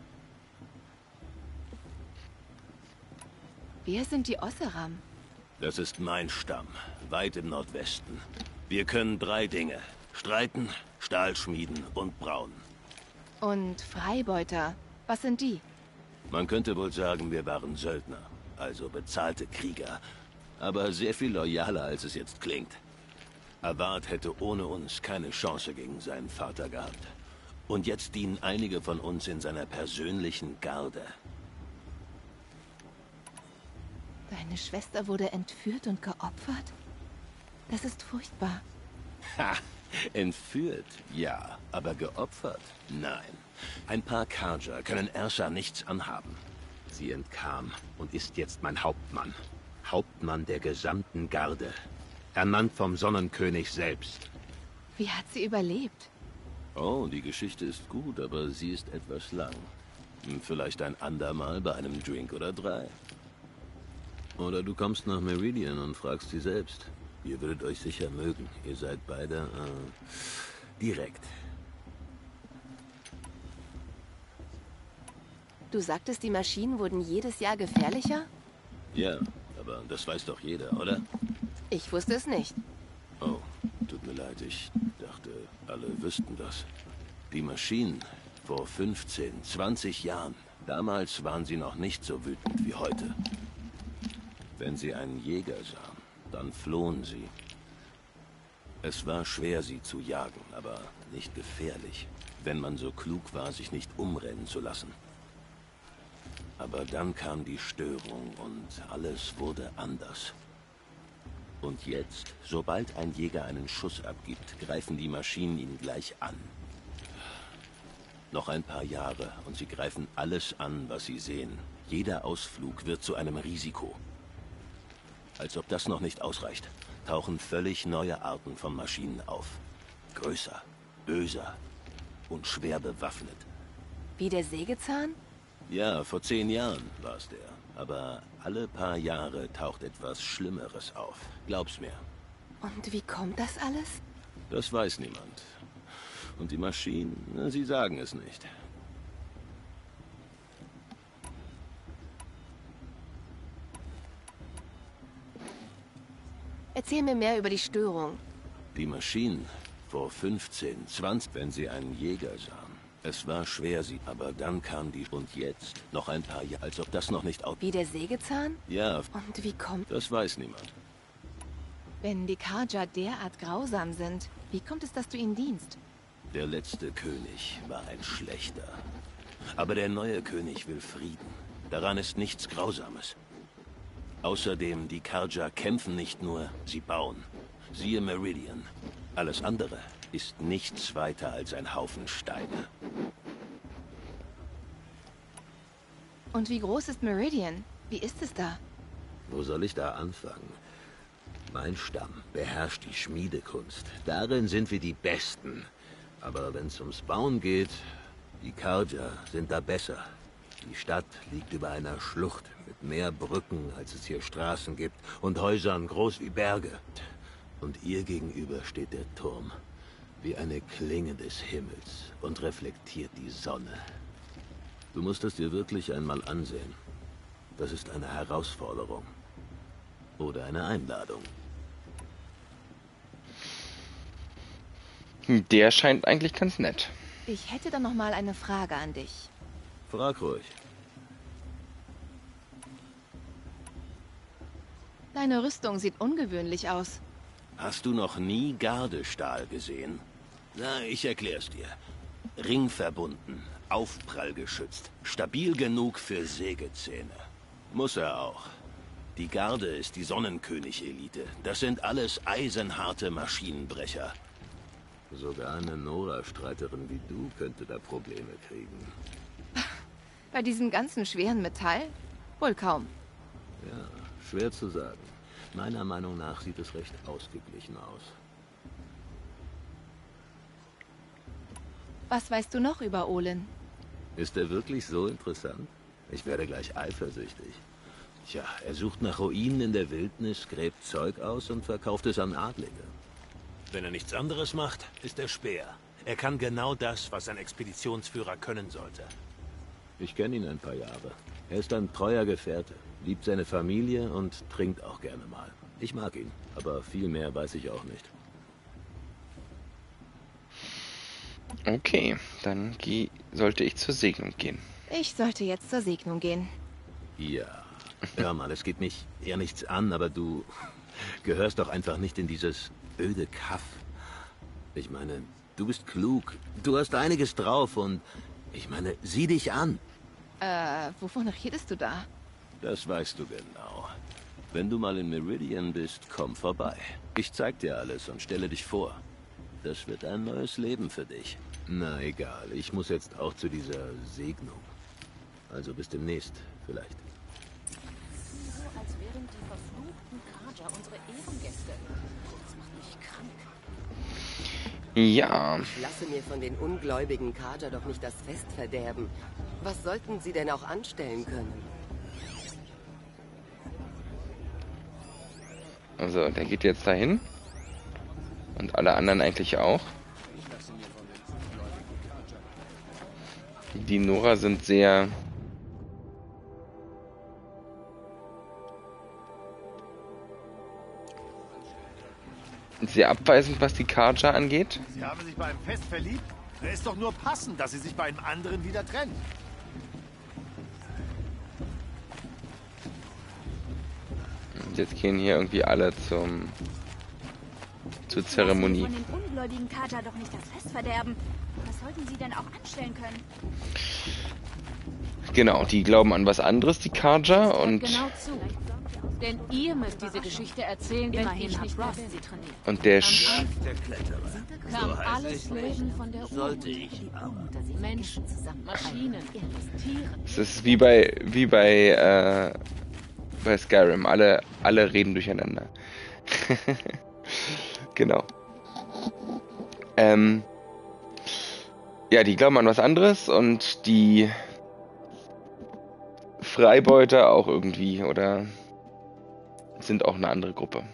Wer sind die Osseram? Das ist mein Stamm, weit im Nordwesten. Wir können drei Dinge. Streiten, Stahl schmieden und brauen. Und Freibeuter, was sind die? Man könnte wohl sagen, wir waren Söldner, also bezahlte Krieger. Aber sehr viel loyaler, als es jetzt klingt. Avad hätte ohne uns keine Chance gegen seinen Vater gehabt. Und jetzt dienen einige von uns in seiner persönlichen Garde. Deine Schwester wurde entführt und geopfert? Das ist furchtbar. Ha! Entführt, ja. Aber geopfert? Nein. Ein paar Carja können Ersa nichts anhaben. Sie entkam und ist jetzt mein Hauptmann. Hauptmann der gesamten Garde. Ernannt vom Sonnenkönig selbst. Wie hat sie überlebt? Oh, die Geschichte ist gut, aber sie ist etwas lang. Vielleicht ein andermal bei einem Drink oder drei. Oder du kommst nach Meridian und fragst sie selbst. Ihr würdet euch sicher mögen. Ihr seid beide äh, direkt. Du sagtest, die Maschinen wurden jedes Jahr gefährlicher? Ja, aber das weiß doch jeder, oder? Ich wusste es nicht. Oh, tut mir leid, ich dachte, alle wüssten das. Die Maschinen vor fünfzehn, zwanzig Jahren, damals waren sie noch nicht so wütend wie heute. Wenn sie einen Jäger sahen, dann flohen sie. Es war schwer, sie zu jagen, aber nicht gefährlich, wenn man so klug war, sich nicht umrennen zu lassen. Aber dann kam die Störung und alles wurde anders. Und jetzt, sobald ein Jäger einen Schuss abgibt, greifen die Maschinen ihn gleich an. Noch ein paar Jahre und sie greifen alles an, was sie sehen. Jeder Ausflug wird zu einem Risiko. Als ob das noch nicht ausreicht, tauchen völlig neue Arten von Maschinen auf. Größer, böser und schwer bewaffnet. Wie der Sägezahn? Ja, vor zehn Jahren war es der. Aber alle paar Jahre taucht etwas Schlimmeres auf. Glaub's mir. Und wie kommt das alles? Das weiß niemand. Und die Maschinen, na, sie sagen es nicht. Erzähl mir mehr über die Störung. Die Maschinen vor fünfzehn, zwanzig, wenn sie einen Jäger sahen. Es war schwer, sie, aber dann kam die... Und jetzt noch ein paar Jahre, als ob das noch nicht... Wie der Sägezahn? Ja. Und wie kommt... Das weiß niemand. Wenn die Carja derart grausam sind, wie kommt es, dass du ihnen dienst? Der letzte König war ein schlechter. Aber der neue König will Frieden. Daran ist nichts Grausames. Außerdem, die Carja kämpfen nicht nur, sie bauen. Siehe Meridian. Alles andere ist nichts weiter als ein Haufen Steine. Und wie groß ist Meridian? Wie ist es da? Wo soll ich da anfangen? Mein Stamm beherrscht die Schmiedekunst. Darin sind wir die Besten. Aber wenn es ums Bauen geht, die Carja sind da besser. Die Stadt liegt über einer Schlucht mit mehr Brücken, als es hier Straßen gibt, und Häusern groß wie Berge. Und ihr gegenüber steht der Turm, wie eine Klinge des Himmels, und reflektiert die Sonne. Du musst es dir wirklich einmal ansehen. Das ist eine Herausforderung. Oder eine Einladung. Der scheint eigentlich ganz nett. Ich hätte dann noch mal eine Frage an dich. Frag ruhig. Deine Rüstung sieht ungewöhnlich aus. Hast du noch nie Gardestahl gesehen? Na, ich erklär's dir. Ringverbunden, aufprallgeschützt, stabil genug für Sägezähne. Muss er auch. Die Garde ist die Sonnenkönig-Elite. Das sind alles eisenharte Maschinenbrecher. Sogar eine Nora-Streiterin wie du könnte da Probleme kriegen. Bei diesem ganzen schweren Metall? Wohl kaum. Ja, Schwer zu sagen. Meiner Meinung nach sieht es recht ausgeglichen aus. Was weißt du noch über Olin? Ist er wirklich so interessant? Ich werde gleich eifersüchtig. Tja, er sucht nach Ruinen in der Wildnis, gräbt Zeug aus und verkauft es an Adlige. Wenn er nichts anderes macht, ist er Speer. Er kann genau das, was ein Expeditionsführer können sollte. Ich kenne ihn ein paar Jahre. Er ist ein treuer Gefährte, liebt seine Familie und trinkt auch gerne mal. Ich mag ihn, aber viel mehr weiß ich auch nicht. Okay, dann geh, sollte ich zur Segnung gehen. Ich sollte jetzt zur Segnung gehen. Ja, hör mal, es geht mich eher nichts an, aber du gehörst doch einfach nicht in dieses öde Kaff. Ich meine, du bist klug, du hast einiges drauf und ich meine, sieh dich an. Äh, wovon redest du da? Das weißt du genau. Wenn du mal in Meridian bist, komm vorbei. Ich zeig dir alles und stelle dich vor. Das wird ein neues Leben für dich. Na egal, ich muss jetzt auch zu dieser Segnung. Also bis demnächst, vielleicht. So, als wären die verfluchten Carja unsere Ehrengäste. Das macht mich krank. Ja. Ich lasse mir von den ungläubigen Carja doch nicht das Fest verderben. Was sollten sie denn auch anstellen können? Also, der geht jetzt dahin. Und alle anderen eigentlich auch. Die Nora sind sehr... sehr abweisend, was die Carja angeht. Sie haben sich bei einem Fest verliebt? Es ist doch nur passend, dass sie sich bei einem anderen wieder trennen. Und jetzt gehen hier irgendwie alle zum... zur Zeremonie. Von den ungläubigen Carja doch nicht das Fest verderben. Was sollten sie denn auch anstellen können? Genau, die glauben an was anderes, die Carja, und... Genau zu. Denn ihr müsst diese Geschichte erzählen, wenn Immerhin ich hat nicht Ross mehr sie bin. trainiert. Und der Sch... Der Kletterer. Kam So heißt alles ich Leben nicht. von der Sollte Ur. ich. Menschen, Maschinen, Tiere. Es ist wie bei... wie bei, äh... bei Skyrim. Alle, alle reden durcheinander. Genau. Ähm... Ja, die glauben an was anderes und die... Freibeuter auch irgendwie, oder... sind auch eine andere Gruppe.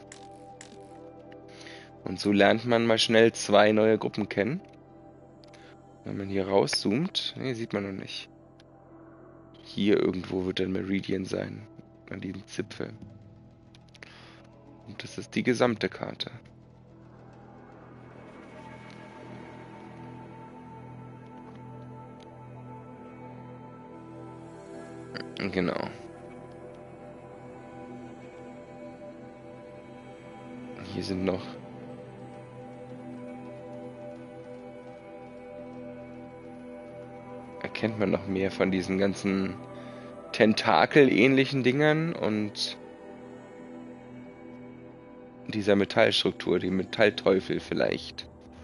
Und so lernt man mal schnell zwei neue Gruppen kennen. Wenn man hier rauszoomt, ne, sieht man noch nicht. Hier irgendwo wird dann Meridian sein, an diesem Zipfel. Und das ist die gesamte Karte. Genau. Hier sind noch erkennt man noch mehr von diesen ganzen Tentakel-ähnlichen Dingern und dieser Metallstruktur, die Metallteufel vielleicht,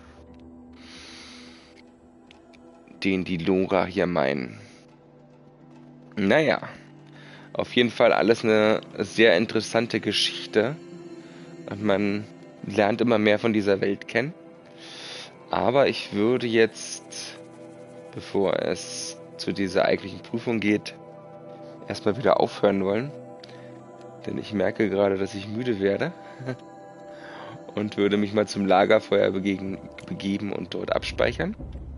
den die Nora hier meinen. Naja, auf jeden Fall alles eine sehr interessante Geschichte. Und man lernt immer mehr von dieser Welt kennen. Aber ich würde jetzt, bevor es zu dieser eigentlichen Prüfung geht, erstmal wieder aufhören wollen. Denn ich merke gerade, dass ich müde werde. Und würde mich mal zum Lagerfeuer begegen, begeben und dort abspeichern.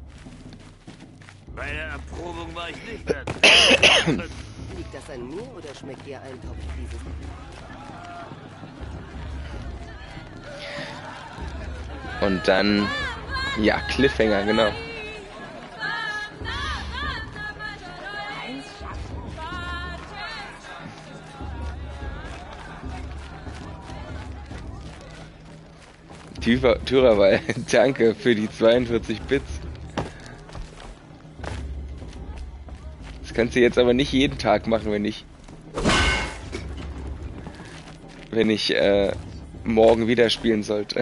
Bei der Erprobung war ich nicht da. Liegt das an mir oder schmeckt dir ein Topf dieses? Und dann, ja, Cliffhanger, genau. Türerweil, danke für die zweiundvierzig Bits. Das kannst du jetzt aber nicht jeden Tag machen, wenn ich wenn ich äh, morgen wieder spielen sollte.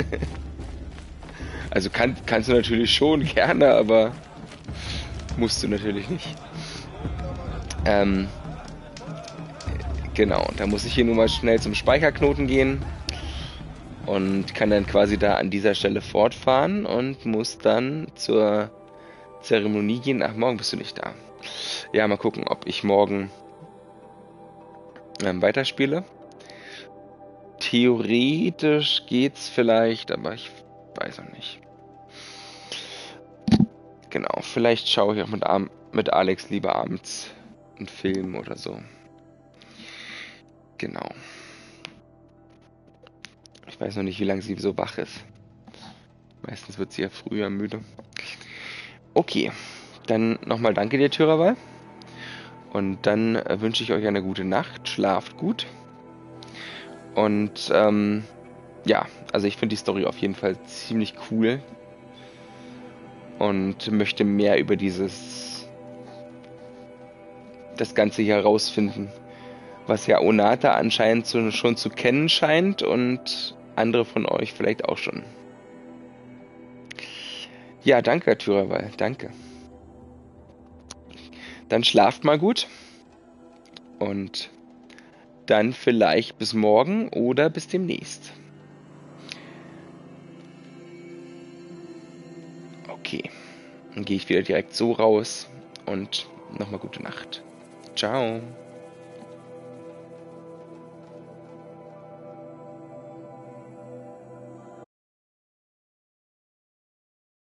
Also kann, kannst du natürlich schon gerne, aber musst du natürlich nicht. Ähm, Genau, da muss ich hier nur mal schnell zum Speicherknoten gehen und kann dann quasi da an dieser Stelle fortfahren und muss dann zur Zeremonie gehen. Ach, morgen bist du nicht da. Ja, mal gucken, ob ich morgen ähm, weiterspiele. Theoretisch geht's vielleicht, aber ich weiß noch nicht. Genau, vielleicht schaue ich auch mit, Am mit Alex lieber abends einen Film oder so. Genau. Ich weiß noch nicht, wie lange sie so wach ist. Meistens wird sie ja früher müde. Okay, dann nochmal danke dir, Tyraval. Und dann äh, wünsche ich euch eine gute Nacht. Schlaft gut. Und ähm, ja, also ich finde die Story auf jeden Fall ziemlich cool. Und möchte mehr über dieses das Ganze hier herausfinden. Was ja Onata anscheinend zu, schon zu kennen scheint und andere von euch vielleicht auch schon. Ja, danke, Tyraval, danke. Dann schlaft mal gut und dann vielleicht bis morgen oder bis demnächst. Okay, dann gehe ich wieder direkt so raus und nochmal gute Nacht. Ciao.